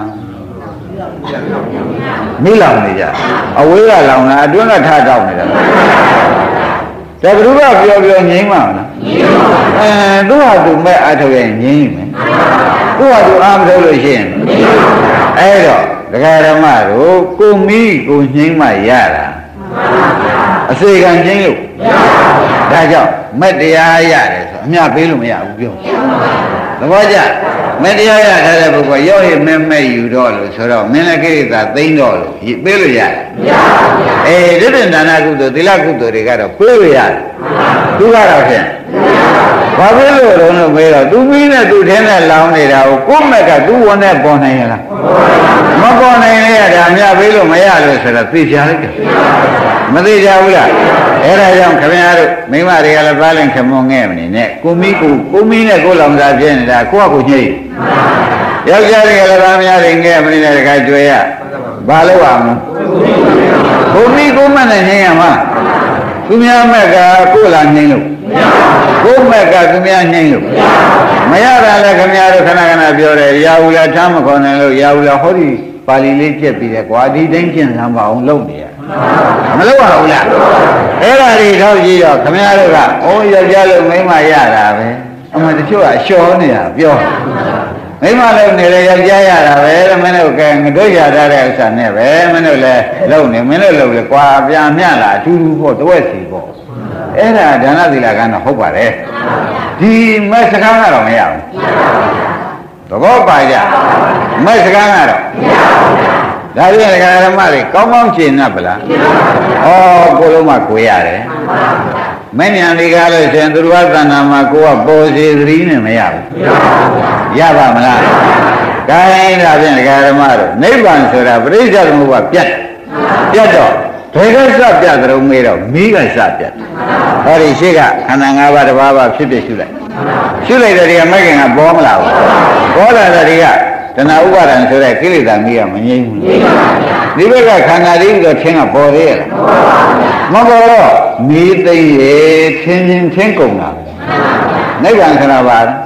မိလောင်နေကြအဝေးကလောင်တာအတွင်းကထားတောက်နေတာဒါဘယ်သူကပြောပြောငြိမ်းမှာမလားအဲသူ့ဟာသူမဲ့အထုတ်ရင်ငြိမ်းမယ်သူ့ဟာသူအားမထုတ်လို့ရှိရင်အဲ့တော့ဒကာဓမ္မတို့ကိုမိကိုငြိမ်းမှရတာအစေခံငြိမ်းလို့ဒါကြောင့်မက်တရားရတယ်ဆိုအမြပေးလို့မရဘူးပြောသဘောကျမတရားရထားတဲ့ပုဂ္ဂိုလ်ရောက်ရင်မဲမဲယူတော့လို့ဆိုတော့မင်းလည်းကိရိတာသိမ့်တော့လို့ပေးလို့ရတယ်မရပါဘူးအေးဒီပြင်ဒါနကုသိုလ်သီလကုသိုလ်တွေကတော့ပေးလို့ရတယ်သူကတော့ဖြင့်ဘာဖြစ်လို့တော့လို့မေးတော့သူမင်းနဲ့သူထဲနဲ့လောင်းနေတာကိုကိုယ့်မက်ကသူ့ဝန်နဲ့ပေါ်နိုင်ရလားမပေါ်နိုင်လေရတာအမြပေးလို့မရလို့ဆိုတော့သိချလိုက်တယ်မသိကြဘူးလားအဲ့ဒါကြောင့်ခင်ဗျားတို့မိမတွေကလည်းပါလင်ခမွန်ငဲ့မနေနဲ့ကိုမိကိုကိုမိနဲ့ကိုလောင်စားပြင်းနေတာကိုကကိုညှိယောက်ျားတွေကလည်းသားများတွေငဲ့မနေတဲ့တခါကြွယ်ရဘာလို့အောင်ကိုမိကိုမနဲ့ညှိရမှာသူများမက်ကကိုလာညှိလို့ကိုမက်ကသူများညှိလို့မရတာလည်းခင်ဗျားတို့ခဏခဏပြောတယ်ရာဟုလာထားမခေါ်နိုင်လို့ရာဟုလာဟောဒီပါဠိလေးပြက်ပြီးတယ်ကွာဒီတိုင်းကျင့်စမ်းပါအောင်လုပ်နေရမလုပ်ရဘူးလားအဲ့ဒါတွေထောက်ကြည့်တော့ခမရတို့ကအိုးယောက်ျားလို့မိန်းမရတာပဲအမှန်တချို့ကလျှော်နေတာပြောမိန်းမလည်းနေလေယောက်ျားရတာပဲမင်းတို့ကဲငါတို့ရထားတဲ့ဥစ္စာနဲ့ပဲမင်းတို့လည်းလုပ်နေမင်းတို့လုပ်လေကွာပြန်မြလာအထူးထူးပေါ့တဝက်စီပေါ့အဲ့ဒါဒါနသီလကတော့ဟုတ်ပါတယ်ဒီမက်စကားကတော့မရဘူးသဘောပါကြမက်စကားကတော့မရဘူးဒါပြန်ဒကာဓမ္မတွေကောင်းကောင်းရှင်း납ဗလားဩကိုလုံးမကိုရတယ်မဉ္ဇဉ်ဒီကားလို့ရှင်သူတော်ဘာသဏ္ဍာန်မှာကိုကပေါ်စီသတိနဲ့မရဘူးရပါမလားဒါရင်ဒါပြန်ဒကာဓမ္မတို့နိဗ္ဗာန်ဆိုတာပရိစ္ဆေသမုပ္ပါပြတ်ပြတ်တော့ဘယ်ကစပြတ်တုံးမေးတော့မိကစပြတ်ဟောဒီရှိကခန္ဓာ၅ပါးတစ်ပါးပါဖြစ်ဖြစ်ရှုလိုက်ရှုလိုက်တဲ့ဒီကမဂ္ဂင်ကပေါ်မလာဘူးပေါ်လာတဲ့ဒီကတဏှာဥပါဒံဆိုတဲ့ကိလေသာမိကမငြိမ်းဘူးဒီဘက်ကခန္ဓာလေးတော့ထင်းကပေါ်သေးရဲ့မပေါ်တော့မိသိရေထင်းချင်းထင်းကုန်တာနိဗ္ဗာန်ခဏပါဒါ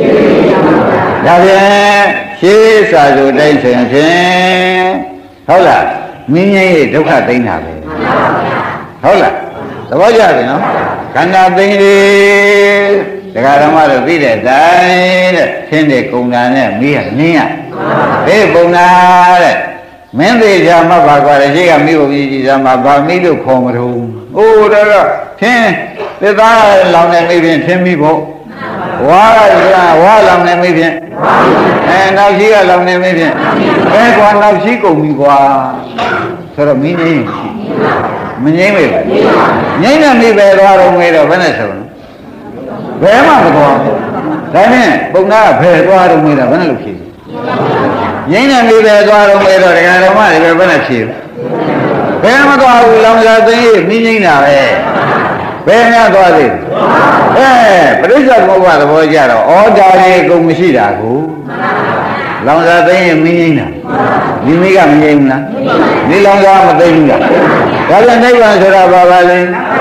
ပြန်ရှေးစာစုတိုင်းဆိုရင်ဖြင့်ဟုတ်လားမင်းငြိမ်းရဲ့ဒုက္ခသိမ်းတာပဲဟုတ်လားသဘောကြပြီနော်ခန္ဓာသိင်းလေးဒကာဓမ္မတို့ပြီးတဲ့တိုင်းတဲ့သင်တဲ့ကုံတာနဲ့မိရနင်းရဒီပုံနာတဲ့မင်းသေးချာမှတ်ပါကွာလေရှိကမိဖို့ပြည်ကြီးစားမှာဗာမိလို့ခေါ်မလို့အိုးတော့သင်သစ္စာလောင်နေမိဖြင့်သင်မိဖို့ဝါရဝါလောင်နေမိဖြင့်အဲနောက်ရှိကလောင်နေမိဖြင့်ဘယ်ကွာနောက်ရှိကုန်ပြီကွာဆိုတော့မင်းကြီးမငိမ့်မေပဲငိမ့်နေမိပဲသွားတော့မေးတော့ဘယ်နဲ့ဆုံးဘယ်မှမသွားဒါနဲ့ပုံနာကဘယ်သွားတော့မေးတာဘယ်နဲ့လို့ဖြေငိမ့်နေမိပဲသွားတော့မေးတော့ဒကာတော်မတွေပဲဘယ်နဲ့ဖြေဘယ်မှသွားဘူးလောင်စာသိမင်းငိမ့်တာပဲဘယ်များသွားသေးအဲပရိစ္ဆေသမုပ္ပါသဘောကြတော့ဩဒါလေးကုန်မရှိတာကိုလောင်စာသိရင်မင်းငိမ့်တာဒီမိကမငိမ့်ဘူးလားဒီလောင်စာမသိဘူးလားဒါပြန်နိဗ္ဗာန်ဆိုတာဘာပါလဲ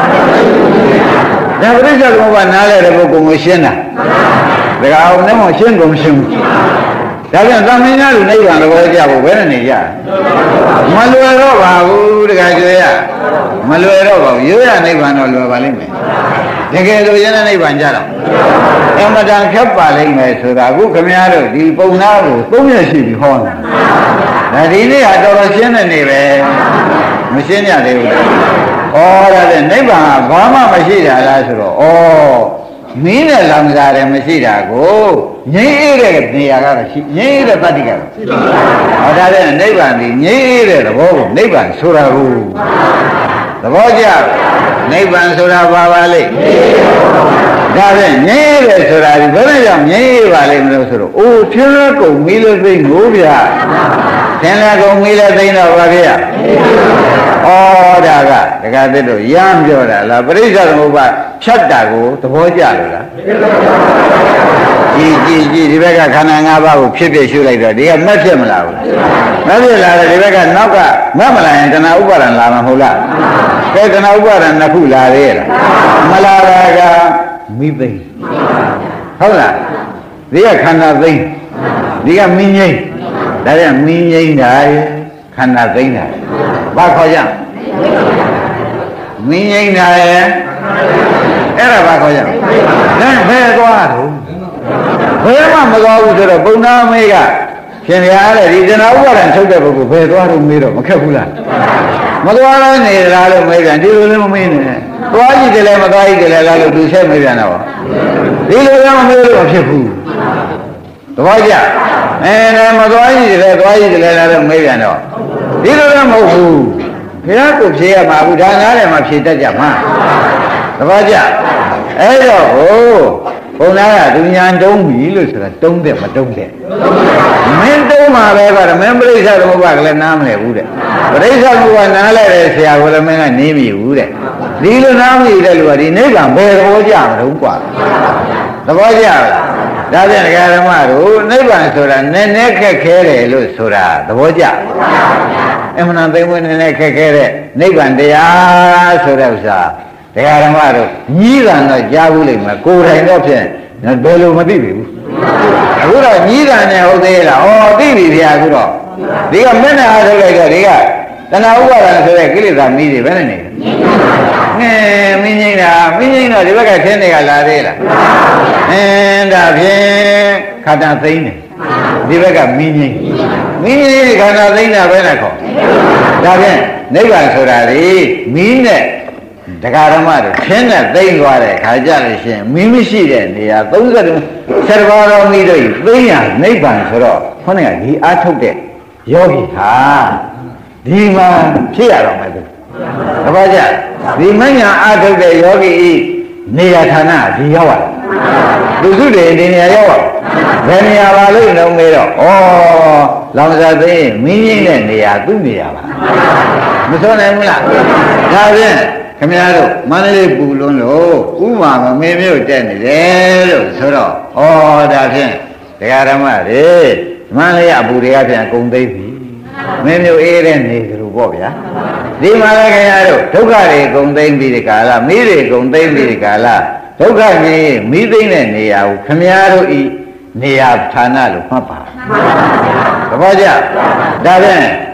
ဒါပရိစ္ဆေသမုပ္ပါနားလဲတဲ့ပုဂ္ဂိုလ်ကိုရှင်းတာဒါကအောင်နဲ့မရှင်းကုန်မရှင်းဘူးဒါပြန်သမင်းများလူနိဗ္ဗာန်သဘောကြဖို့ဘယ်နဲ့နေရမလွယ်တော့ပါဘူးတခါကျွေးရမလွယ်တော့ပါဘူးရိုးရနိဗ္ဗာန်တော့လွယ်ပါလိမ့်မယ်တကယ်လို့ရင်းတဲ့နိဗ္ဗာန်ကြတော့အမှန်တန်ခက်ပါလိမ့်မယ်ဆိုတာအခုခမည်းတော်ဒီပုံနာကိုသုံးရရှိပြီဟောတယ်ဒါဒီနေ့ဟာတော်တော်ရှင်းတဲ့နေ့ပဲမရှင်းကြသေးဘူးဩဒါတဲ့နိဗ္ဗာန်ကဘာမှမရှိတာလားဆိုတော့ဩမင်းနဲ့လောင်စားတယ်မရှိတာကိုငြိမ့်အေးတဲ့နေရာကတော့ရှိငြိမ့်အေးတဲ့တတ္တိကတော့ဟောဒါတဲ့နိဗ္ဗာန်ဒီငြိမ့်အေးတဲ့သဘောကိုနိဗ္ဗာန်ဆိုတာကိုသဘောကျနိဗ္ဗာန်ဆိုတာဘာပါလိမ့်ဒါဖြင့်ငြိမ့်အေးတယ်ဆိုတာဒီဘယ်နဲ့ကြောင့်ငြိမ့်အေးပါလိမ့်မလို့ဆိုတော့အိုးထင်းရကုန်မီးလို့သိငိုးဗျာထင်းရကုန်မီးလို့သိတော့ဘာဖြစ်ရဩဒါကတခါတည်းတော့ရမ်းပြောတာလားပရိစ္ဆေသမုပ္ပါဖြတ်တာကိုသဘောကျလို့လားကြည်ကြည်ကြည်ဒီဘက်ကခန္ဓာ၅ပါးကိုဖြစ်ဖြစ်ရှုလိုက်တော့ဒီကမက်ဖြစ်မလားဘူးမက်ဖြစ်လာတယ်ဒီဘက်ကနောက်ကမက်မလာရင်တဏှာဥပါဒံလာမှာမဟုတ်လားကဲတဏှာဥပါဒံနှစ်ခုလာသေးလားမလာတာကမိသိဟုတ်လားဒီကခန္ဓာသိဒီကမင်းငိမ့်ဒါပြန်မင်းငိမ့်တာခန္ဓာသိတာဘာခေါ်ကြမင်းငိမ့်တာရဲ့အဲ့ဒါဘာခေါ်ကြလဲဘယ်သွားတော့ဘယ်မှမသွားဘူးဆိုတော့ပုံနာမေးကရှင်ဗျာတဲ့ဒီဇနာဥပါဒံထုတ်တဲ့ပုဂ္ဂိုလ်ဘယ်သွားတော့မေးတော့မခက်ဘူးလားမသွားလဲနေလားလို့မေးပြန်ဒီလိုလည်းမမေးနဲ့သွားကြည့်တယ်လည်းမသွားကြည့်တယ်လည်းလားလို့သူဆက်မေးပြန်တော့ဒီလိုလည်းမမေးလို့မဖြစ်ဘူးသဘောကျအဲလည်းမသွားကြည့်တယ်လည်းသွားကြည့်တယ်လည်းလားလို့မေးပြန်တော့ဒီလိုလည်းမဟုတ်ဘူးဘုရားကိုဖြေရမှာဘူးဒါနားလည်းမဖြေတတ်ကြမှာသဘောကျအဲ့တော့ဟိုဘုရားကသူညာတုံးပြီလို့ဆိုတာတုံးတယ်မတုံးတယ်မင်းတုံးမှာပဲပါမင်းပရိစ္ဆေသမုပ္ပါကလည်းနားမလဲဘူးတဲ့ပရိစ္ဆေသမုပ္ပါနားလဲတဲ့ဆရာကလည်းမင်းကနေပြီဘူးတဲ့ဒီလိုနားမရတဲ့လူကဒီနိဗ္ဗာန်ဘယ်သဘောကျမလို့กว่าသဘောကျလားဒါပြန်ဒကာဓမ္မတို့နိဗ္ဗာန်ဆိုတာနည်းနည်းခက်ခဲတယ်လို့ဆိုတာသဘောကျအမှန်တန်သိမ့်ဝင်နည်းနည်းခက်ခဲတဲ့နိဗ္ဗာန်တရားဆိုတဲ့ဥစ္စာဒကာဓမ္မတို့ညီးတာတော့ကြားဘူးလိမ့်မယ်ကိုယ်တိုင်တော့ဖြင့်ဘယ်လိုမသိပြီဘူးအခုတော့ညီးတာနဲ့ဟုတ်သေးလားဩသိပြီဗျာအခုတော့ဒီကမျက်နှာအားထုတ်လိုက်တော့ဒီကတဏှာဥပါဒံဆိုတဲ့ကိလေသာမီးတွေဘယ်နဲ့နေလဲငင်းမင်းငိမ့်တာမင်းငိမ့်တော့ဒီဘက်ကထင်းတွေကလာသေးလားအင်းဒါဖြင့်ခန္ဓာသိမ့်တယ်ဒီဘက်ကမင်းငိမ့်မင်းငိမ့်ခန္ဓာသိမ့်တာပဲနဲ့ခေါ်ဒါဖြင့်နိဗ္ဗာန်ဆိုတာလေမင်းနဲ့ဒကာဓမ္မတို့ခင်းနဲ့သိမ့်သွားတဲ့ခါကြလို့ရှိရင်မင်းမရှိတဲ့နေရာသုံးဆယ်ဆယ်ပါးတော်မိတို့သိမ့်ရနိဗ္ဗာန်ဆိုတော့ခေါင်းကဒီအားထုတ်တဲ့ယောဂီဟာဒီမှာဖြစ်ရတော့မယ်သူတပည့်ကြဒီမညာအားထုတ်တဲ့ယောဂီဤနေရာဌာနဒီရောက်ရလူစုတွေဒီနေရာရောက်ရဘယ်နေရာပါလို့လုံးမေးတော့ဩလောင်စာသိမင်းကြီးတဲ့နေရာသူ့နေရာပါမဆိုနိုင်ဘူးလားဒါဖြင့်ခင်ဗျားတို့မန္တလေးပူလွန်းလို့ဥမာမမင်းမျိုးတက်နေတယ်လို့ဆိုတော့ဩဒါဖြင့်ဒကာဓမ္မတွေမန္တလေးအပူတွေကပြန်ကုန်သိပြီမင်းမျိုးအေးတဲ့နေကြလို့ပေါ့ဗျာဒီမှာလည်းခင်ဗျားတို့ဒုက္ခတွေကုန်သိပြီဒီကာလမိတွေကုန်သိပြီဒီကာလဒုက္ခကြီးမိသိမ့်တဲ့နေရာကိုခင်ဗျားတို့ဤနေရာဌာနလို့မှတ်ပါသဘောကျဒါဖြင့်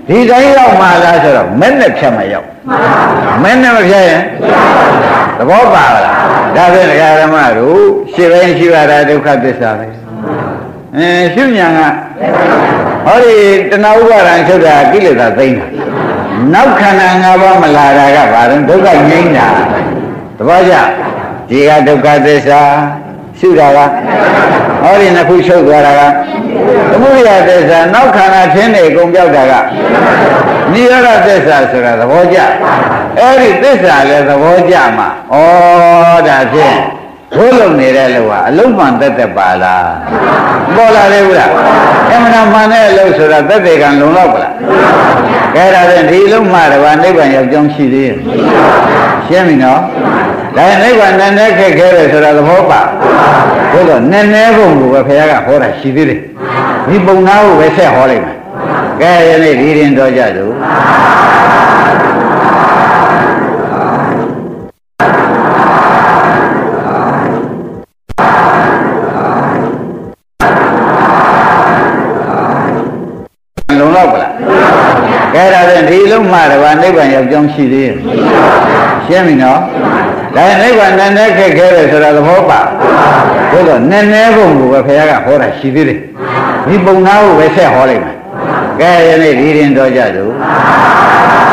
ဒီတိုင်းရောက်မှလားဆိုတော့မဲ့နဲ့ဖြတ်မရောက်မဲ့နဲ့မဖြတ်ရင်သဘောပါလားဒါဖြင့်ဒကာဓမ္မတို့ရှင်းပိုင်းရှိပါတာဒုက္ခသစ္စာပဲအဲရှုညာကဟောဒီတဏှာဥပါဒံချုပ်တာကိလေသာသိမ့်တာနောက်ခန္ဓာ၅ပါးမလာတာကဘာလို့ဒုက္ခငြိမ်းတာသဘောကျဒီကဒုက္ခသစ္စာရှုတာကဟောဒီနှစ်ခုချုပ်သွားတာကသမုဒယသစ္စာနောက်ခန္ဓာထင်းနေကုန်ပြောက်တာကနိရောဓသစ္စာဆိုတာသဘောကျအဲ့ဒီသစ္စာလည်းသဘောကျမှာဩဒါဖြင့်ဘိုးလုံနေတဲ့လူကအလုံးမှန်တက်တက်ပါလားပေါ်လာတယ်ဘူးလားအမှန်မှန်တဲ့အလုပ်ဆိုတာသက်သေကံလုံလောက်ပါလားကဲဒါဖြင့်ဒီလုံးမှတပါနိဗ္ဗာန်ရောက်ကြောင်းရှိသေးရဲ့ရှင်းပြီနော်ဒါနိဗ္ဗာန်နည်းနည်းခက်ခဲတယ်ဆိုတာသဘောပါဘုရားနည်းနည်းပုံကိုပဲဘုရားကဟောတာရှိသေးတယ်ဒီပုံနာကိုပဲဆက်ဟောလိုက်မယ်ကဲယနေ့ဒီရင်တော်ကြစို့လုံလောက်ပါလားကဲဒါဖြင့်ဒီလုံးမှတပါနိဗ္ဗာန်ရောက်ကြောင်းရှိသေးရဲ့ရှင်းပြီနော်ဒါနိဗ္ဗာန်နည်းနည်းခက်ခဲတယ်ဆိုတာသဘောပါဘုရားနည်းနည်းပုံကိုပဲဘုရားကဟောတာရှိသေးတယ်ဒီပုံနာကိုပဲဆက်ဟောလိုက်မယ်ကဲယနေ့ဒီရင်တော်ကြစို့